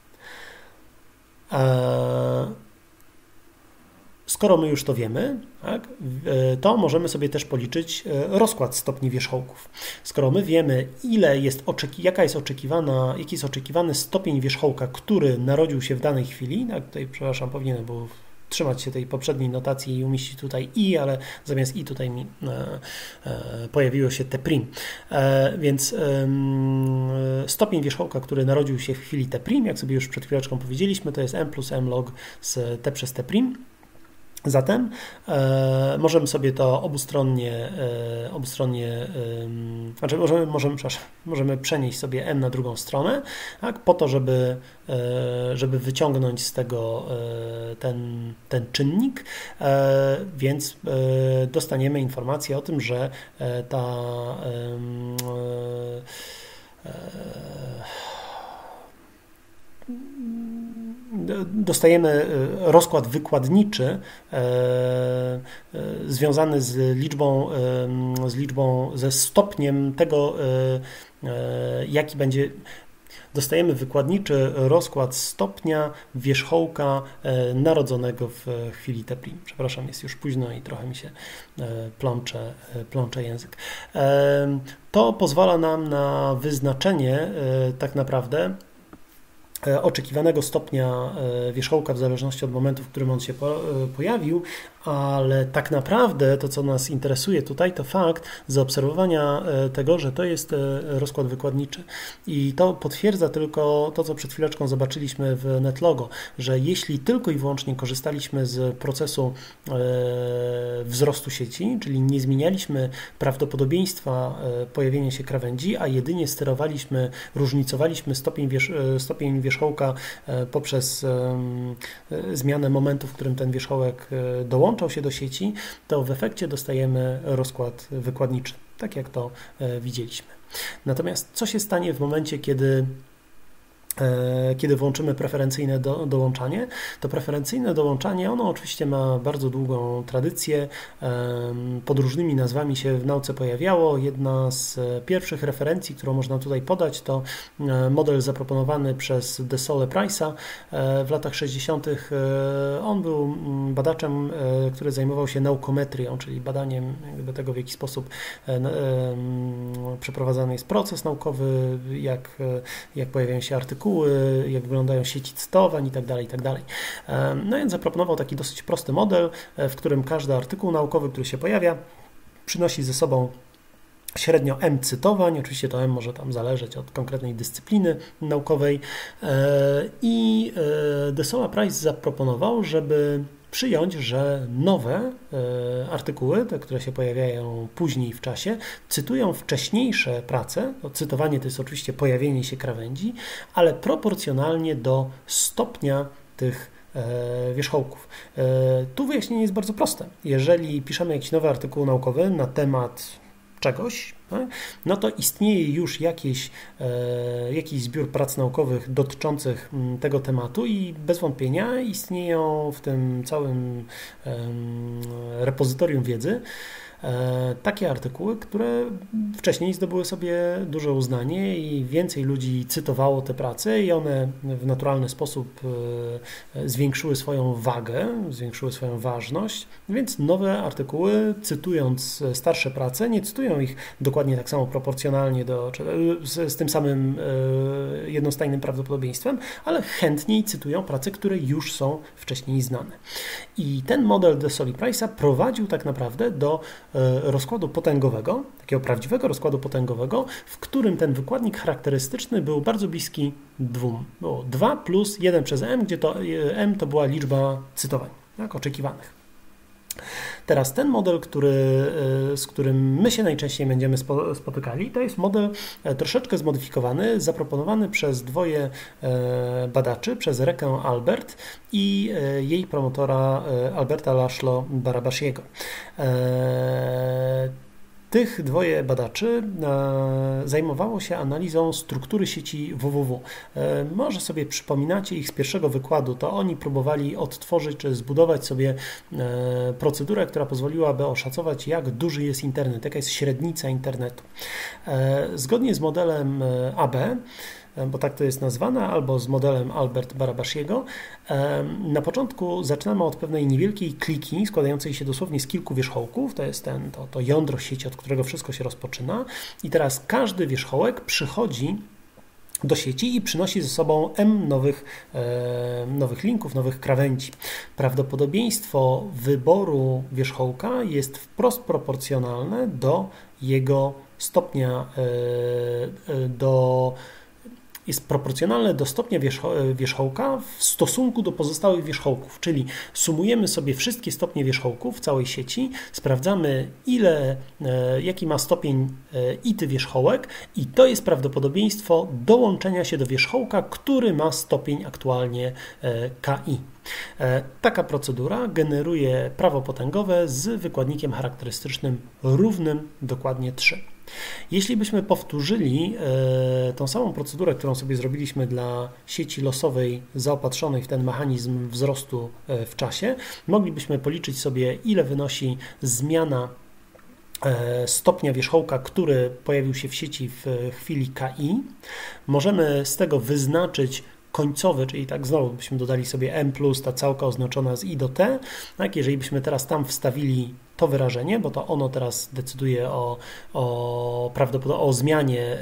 Skoro my już to wiemy, tak, to możemy sobie też policzyć rozkład stopni wierzchołków. Skoro my wiemy, ile jest oczeki- jaka jest oczekiwana, jaki jest oczekiwany stopień wierzchołka, który narodził się w danej chwili, tak, tutaj, przepraszam, powinienem był trzymać się tej poprzedniej notacji i umieścić tutaj i, ale zamiast i tutaj mi e, e, pojawiło się t'. E, więc e, stopień wierzchołka, który narodził się w chwili t', jak sobie już przed chwileczką powiedzieliśmy, to jest m plus m log z t przez t'. Zatem e, możemy sobie to obustronnie, e, obustronnie e, znaczy możemy, możemy, przepraszam, możemy przenieść sobie m na drugą stronę, tak, po to, żeby, e, żeby wyciągnąć z tego e, ten, ten czynnik, e, więc e, dostaniemy informację o tym, że e, ta e, e, dostajemy rozkład wykładniczy e, związany z liczbą, e, z liczbą, ze stopniem tego, e, jaki będzie, dostajemy wykładniczy rozkład stopnia wierzchołka narodzonego w chwili T prim. Przepraszam, jest już późno i trochę mi się plącze, plącze język. To pozwala nam na wyznaczenie tak naprawdę oczekiwanego stopnia wierzchołka w zależności od momentu, w którym on się pojawił, ale tak naprawdę to, co nas interesuje tutaj, to fakt zaobserwowania tego, że to jest rozkład wykładniczy. I to potwierdza tylko to, co przed chwileczką zobaczyliśmy w NetLogo, że jeśli tylko i wyłącznie korzystaliśmy z procesu wzrostu sieci, czyli nie zmienialiśmy prawdopodobieństwa pojawienia się krawędzi, a jedynie sterowaliśmy, różnicowaliśmy stopień, wierz stopień wierzchołka poprzez zmianę momentu, w którym ten wierzchołek dołączył się do sieci, to w efekcie dostajemy rozkład wykładniczy, tak jak to widzieliśmy. Natomiast co się stanie w momencie, kiedy kiedy włączymy preferencyjne do, dołączanie, to preferencyjne dołączanie, ono oczywiście ma bardzo długą tradycję, pod różnymi nazwami się w nauce pojawiało. Jedna z pierwszych referencji, którą można tutaj podać, to model zaproponowany przez De Sole Price'a w latach sześćdziesiątych. On był badaczem, który zajmował się naukometrią, czyli badaniem jakby tego, w jaki sposób przeprowadzany jest proces naukowy, jak, jak pojawiają się artykuły, jak wyglądają sieci cytowań i tak dalej, i tak dalej. No więc zaproponował taki dosyć prosty model, w którym każdy artykuł naukowy, który się pojawia, przynosi ze sobą średnio M cytowań, oczywiście to M może tam zależeć od konkretnej dyscypliny naukowej i De Sole Price zaproponował, żeby przyjąć, że nowe e, artykuły, te, które się pojawiają później w czasie, cytują wcześniejsze prace. To cytowanie to jest oczywiście pojawienie się krawędzi, ale proporcjonalnie do stopnia tych e, wierzchołków. E, tu wyjaśnienie jest bardzo proste. Jeżeli piszemy jakiś nowy artykuł naukowy na temat czegoś, no to istnieje już jakieś, e, jakiś zbiór prac naukowych dotyczących tego tematu i bez wątpienia istnieją w tym całym e, repozytorium wiedzy e, takie artykuły, które wcześniej zdobyły sobie duże uznanie i więcej ludzi cytowało te prace i one w naturalny sposób e, zwiększyły swoją wagę, zwiększyły swoją ważność, więc nowe artykuły, cytując starsze prace, nie cytują ich dokładnie tak samo proporcjonalnie do, czy z, z tym samym e, jednostajnym prawdopodobieństwem, ale chętniej cytują prace, które już są wcześniej znane. I ten model De Sole Price'a prowadził tak naprawdę do e, rozkładu potęgowego, takiego prawdziwego rozkładu potęgowego, w którym ten wykładnik charakterystyczny był bardzo bliski dwóm. Było dwa plus jeden przez M, gdzie to M to była liczba cytowań, tak, oczekiwanych. Teraz ten model, który, z którym my się najczęściej będziemy spotykali, to jest model troszeczkę zmodyfikowany, zaproponowany przez dwoje badaczy, przez Rekę Albert i jej promotora Alberta Laszlo Barabasiego. Tych dwoje badaczy zajmowało się analizą struktury sieci www. Może sobie przypominacie ich z pierwszego wykładu, to oni próbowali odtworzyć czy zbudować sobie procedurę, która pozwoliłaby oszacować, jak duży jest internet, jaka jest średnica internetu. Zgodnie z modelem A B, bo tak to jest nazwane, albo z modelem Albert Barabasiego. Na początku zaczynamy od pewnej niewielkiej kliki składającej się dosłownie z kilku wierzchołków, to jest ten, to, to jądro sieci, od którego wszystko się rozpoczyna i teraz każdy wierzchołek przychodzi do sieci i przynosi ze sobą M nowych, e, nowych linków, nowych krawędzi. Prawdopodobieństwo wyboru wierzchołka jest wprost proporcjonalne do jego stopnia, e, do jest proporcjonalne do stopnia wierzchołka w stosunku do pozostałych wierzchołków, czyli sumujemy sobie wszystkie stopnie wierzchołków w całej sieci, sprawdzamy ile, jaki ma stopień ity wierzchołek i to jest prawdopodobieństwo dołączenia się do wierzchołka, który ma stopień aktualnie K I. Taka procedura generuje prawo potęgowe z wykładnikiem charakterystycznym równym dokładnie trzy. Jeśli byśmy powtórzyli e, tą samą procedurę, którą sobie zrobiliśmy dla sieci losowej zaopatrzonej w ten mechanizm wzrostu e, w czasie, moglibyśmy policzyć sobie, ile wynosi zmiana stopnia wierzchołka, który pojawił się w sieci w chwili K I. Możemy z tego wyznaczyć końcowy, czyli tak znowu byśmy dodali sobie M plus, ta całka oznaczona z I do T. Tak, jeżeli byśmy teraz tam wstawili to wyrażenie, bo to ono teraz decyduje o, o prawdopodobnie o zmianie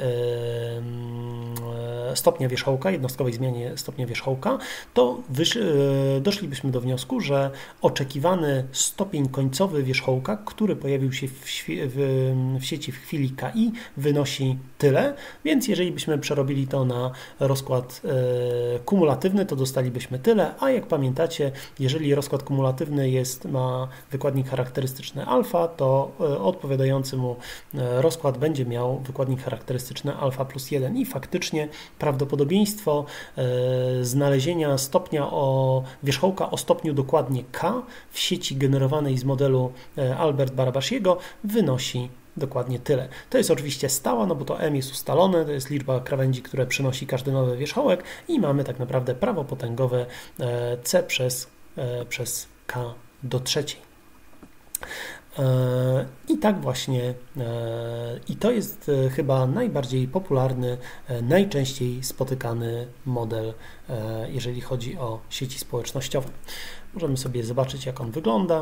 yy, stopnia wierzchołka, jednostkowej zmianie stopnia wierzchołka, to wysz, yy, doszlibyśmy do wniosku, że oczekiwany stopień końcowy wierzchołka, który pojawił się w, w, w sieci w chwili K I, wynosi tyle, więc jeżeli byśmy przerobili to na rozkład yy, kumulatywny, to dostalibyśmy tyle, a jak pamiętacie, jeżeli rozkład kumulatywny jest, ma wykładnik charakterystyczny alfa, to odpowiadający mu rozkład będzie miał wykładnik charakterystyczny alfa plus jeden i faktycznie prawdopodobieństwo znalezienia stopnia o wierzchołka o stopniu dokładnie K w sieci generowanej z modelu Albert-Barabasiego wynosi dokładnie tyle. To jest oczywiście stała, no bo to M jest ustalone, to jest liczba krawędzi, które przynosi każdy nowy wierzchołek i mamy tak naprawdę prawo potęgowe C przez, przez K do trzeciej. I tak właśnie, i to jest chyba najbardziej popularny, najczęściej spotykany model, jeżeli chodzi o sieci społecznościowe. Możemy sobie zobaczyć, jak on wygląda.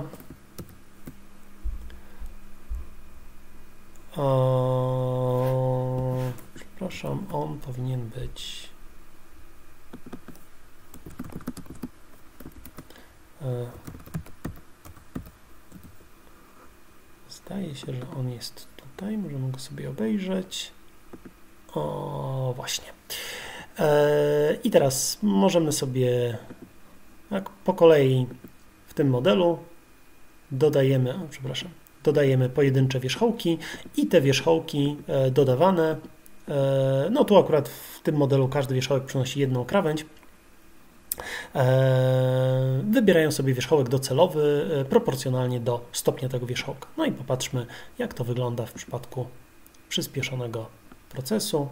O, przepraszam, on powinien być. Zdaje się, że on jest tutaj. Możemy go sobie obejrzeć. O, właśnie. I teraz możemy sobie tak, po kolei w tym modelu dodajemy, o, przepraszam, dodajemy pojedyncze wierzchołki i te wierzchołki dodawane, no tu akurat w tym modelu każdy wierzchołek przynosi jedną krawędź, wybierają sobie wierzchołek docelowy proporcjonalnie do stopnia tego wierzchołka. No i popatrzmy, jak to wygląda w przypadku przyspieszonego procesu.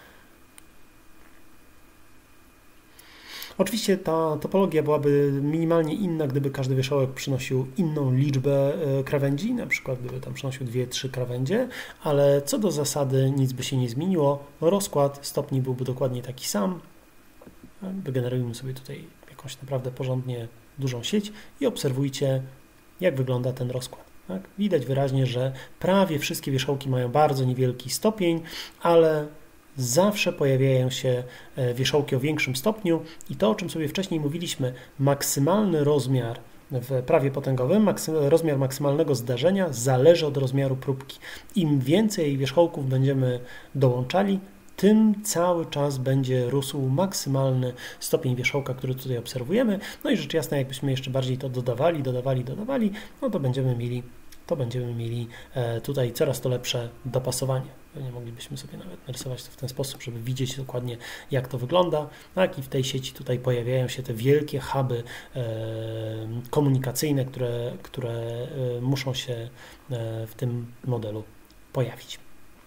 Oczywiście ta topologia byłaby minimalnie inna, gdyby każdy wierzchołek przynosił inną liczbę krawędzi, na przykład gdyby tam przynosił dwie, trzy krawędzie, ale co do zasady nic by się nie zmieniło. Rozkład stopni byłby dokładnie taki sam. Wygenerujmy sobie tutaj jakąś naprawdę porządnie dużą sieć i obserwujcie, jak wygląda ten rozkład. Tak? Widać wyraźnie, że prawie wszystkie wierzchołki mają bardzo niewielki stopień, ale zawsze pojawiają się wierzchołki o większym stopniu i to, o czym sobie wcześniej mówiliśmy, maksymalny rozmiar w prawie potęgowym, maksy, rozmiar maksymalnego zdarzenia zależy od rozmiaru próbki. Im więcej wierzchołków będziemy dołączali, tym cały czas będzie rósł maksymalny stopień wierzchołka, który tutaj obserwujemy. No i rzecz jasna, jakbyśmy jeszcze bardziej to dodawali, dodawali, dodawali, no to będziemy mieli, to będziemy mieli tutaj coraz to lepsze dopasowanie. Pewnie moglibyśmy sobie nawet narysować to w ten sposób, żeby widzieć dokładnie, jak to wygląda. Tak, i w tej sieci tutaj pojawiają się te wielkie huby komunikacyjne, które, które muszą się w tym modelu pojawić.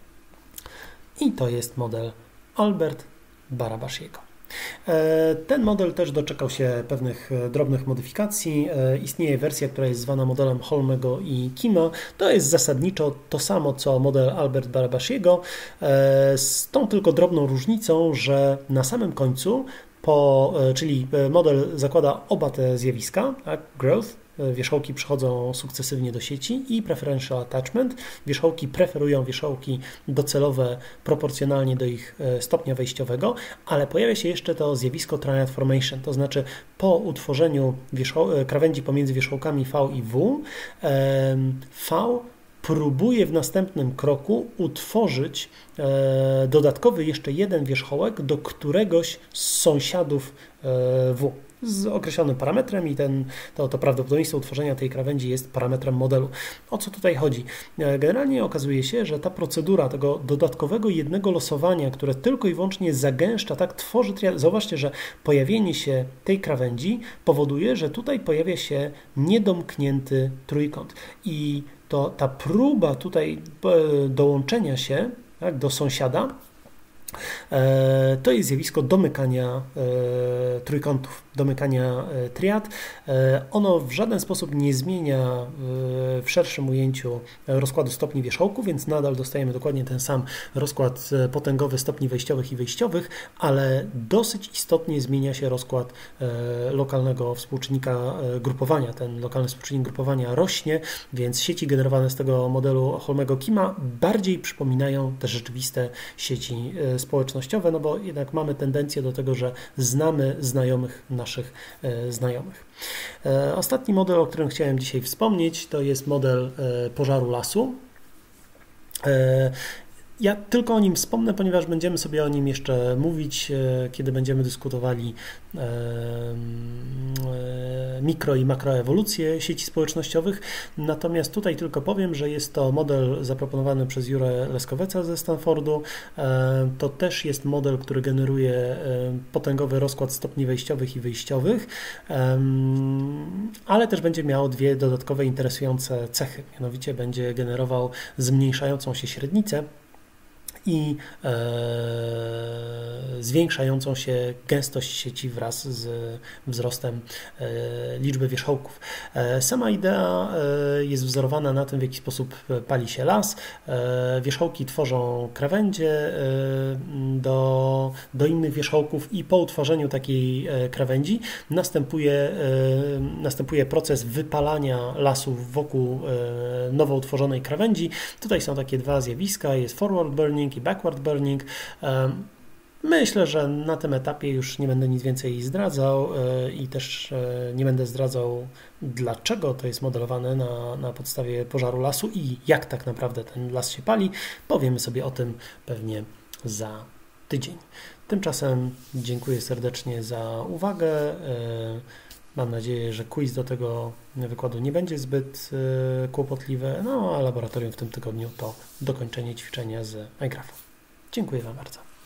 I to jest model Albert-Barabasiego. Ten model też doczekał się pewnych drobnych modyfikacji. Istnieje wersja, która jest zwana modelem Holmego i Kima. To jest zasadniczo to samo, co model Albert-Barabasiego, z tą tylko drobną różnicą, że na samym końcu, po, czyli model zakłada oba te zjawiska, tak, growth, wierzchołki przychodzą sukcesywnie do sieci i preferential attachment. Wierzchołki preferują wierzchołki docelowe proporcjonalnie do ich stopnia wejściowego, ale pojawia się jeszcze to zjawisko triad formation, to znaczy po utworzeniu krawędzi pomiędzy wierzchołkami V i W, V próbuje w następnym kroku utworzyć e, dodatkowy jeszcze jeden wierzchołek do któregoś z sąsiadów e, W z określonym parametrem i ten, to, to prawdopodobieństwo utworzenia tej krawędzi jest parametrem modelu. O co tutaj chodzi? Generalnie okazuje się, że ta procedura tego dodatkowego jednego losowania, które tylko i wyłącznie zagęszcza, tak tworzy triad. Zauważcie, że pojawienie się tej krawędzi powoduje, że tutaj pojawia się niedomknięty trójkąt i to ta próba tutaj dołączenia się, tak, do sąsiada, to jest zjawisko domykania trójkątów. domykania triad. Ono w żaden sposób nie zmienia w szerszym ujęciu rozkładu stopni wierzchołku, więc nadal dostajemy dokładnie ten sam rozkład potęgowy stopni wejściowych i wyjściowych, ale dosyć istotnie zmienia się rozkład lokalnego współczynnika grupowania. Ten lokalny współczynnik grupowania rośnie, więc sieci generowane z tego modelu Holmego-Kima bardziej przypominają te rzeczywiste sieci społecznościowe, no bo jednak mamy tendencję do tego, że znamy znajomych naszych znajomych. Ostatni model, o którym chciałem dzisiaj wspomnieć, to jest model pożaru lasu. Ja tylko o nim wspomnę, ponieważ będziemy sobie o nim jeszcze mówić, kiedy będziemy dyskutowali mikro i makroewolucję sieci społecznościowych. Natomiast tutaj tylko powiem, że jest to model zaproponowany przez Jurę Leskoweca ze Stanfordu. To też jest model, który generuje potęgowy rozkład stopni wejściowych i wyjściowych, ale też będzie miał dwie dodatkowe interesujące cechy. Mianowicie będzie generował zmniejszającą się średnicę i e, zwiększającą się gęstość sieci wraz z wzrostem e, liczby wierzchołków. E, sama idea e, jest wzorowana na tym, w jaki sposób pali się las. E, wierzchołki tworzą krawędzie e, do, do innych wierzchołków i po utworzeniu takiej e, krawędzi następuje, e, następuje proces wypalania lasów wokół e, nowo utworzonej krawędzi. Tutaj są takie dwa zjawiska, jest forward burning i backward burning. Myślę, że na tym etapie już nie będę nic więcej zdradzał i też nie będę zdradzał, dlaczego to jest modelowane na, na podstawie pożaru lasu i jak tak naprawdę ten las się pali. Powiemy sobie o tym pewnie za tydzień. Tymczasem dziękuję serdecznie za uwagę. Mam nadzieję, że quiz do tego wykładu nie będzie zbyt kłopotliwy, no a laboratorium w tym tygodniu to dokończenie ćwiczenia z iGrapha. Dziękuję Wam bardzo.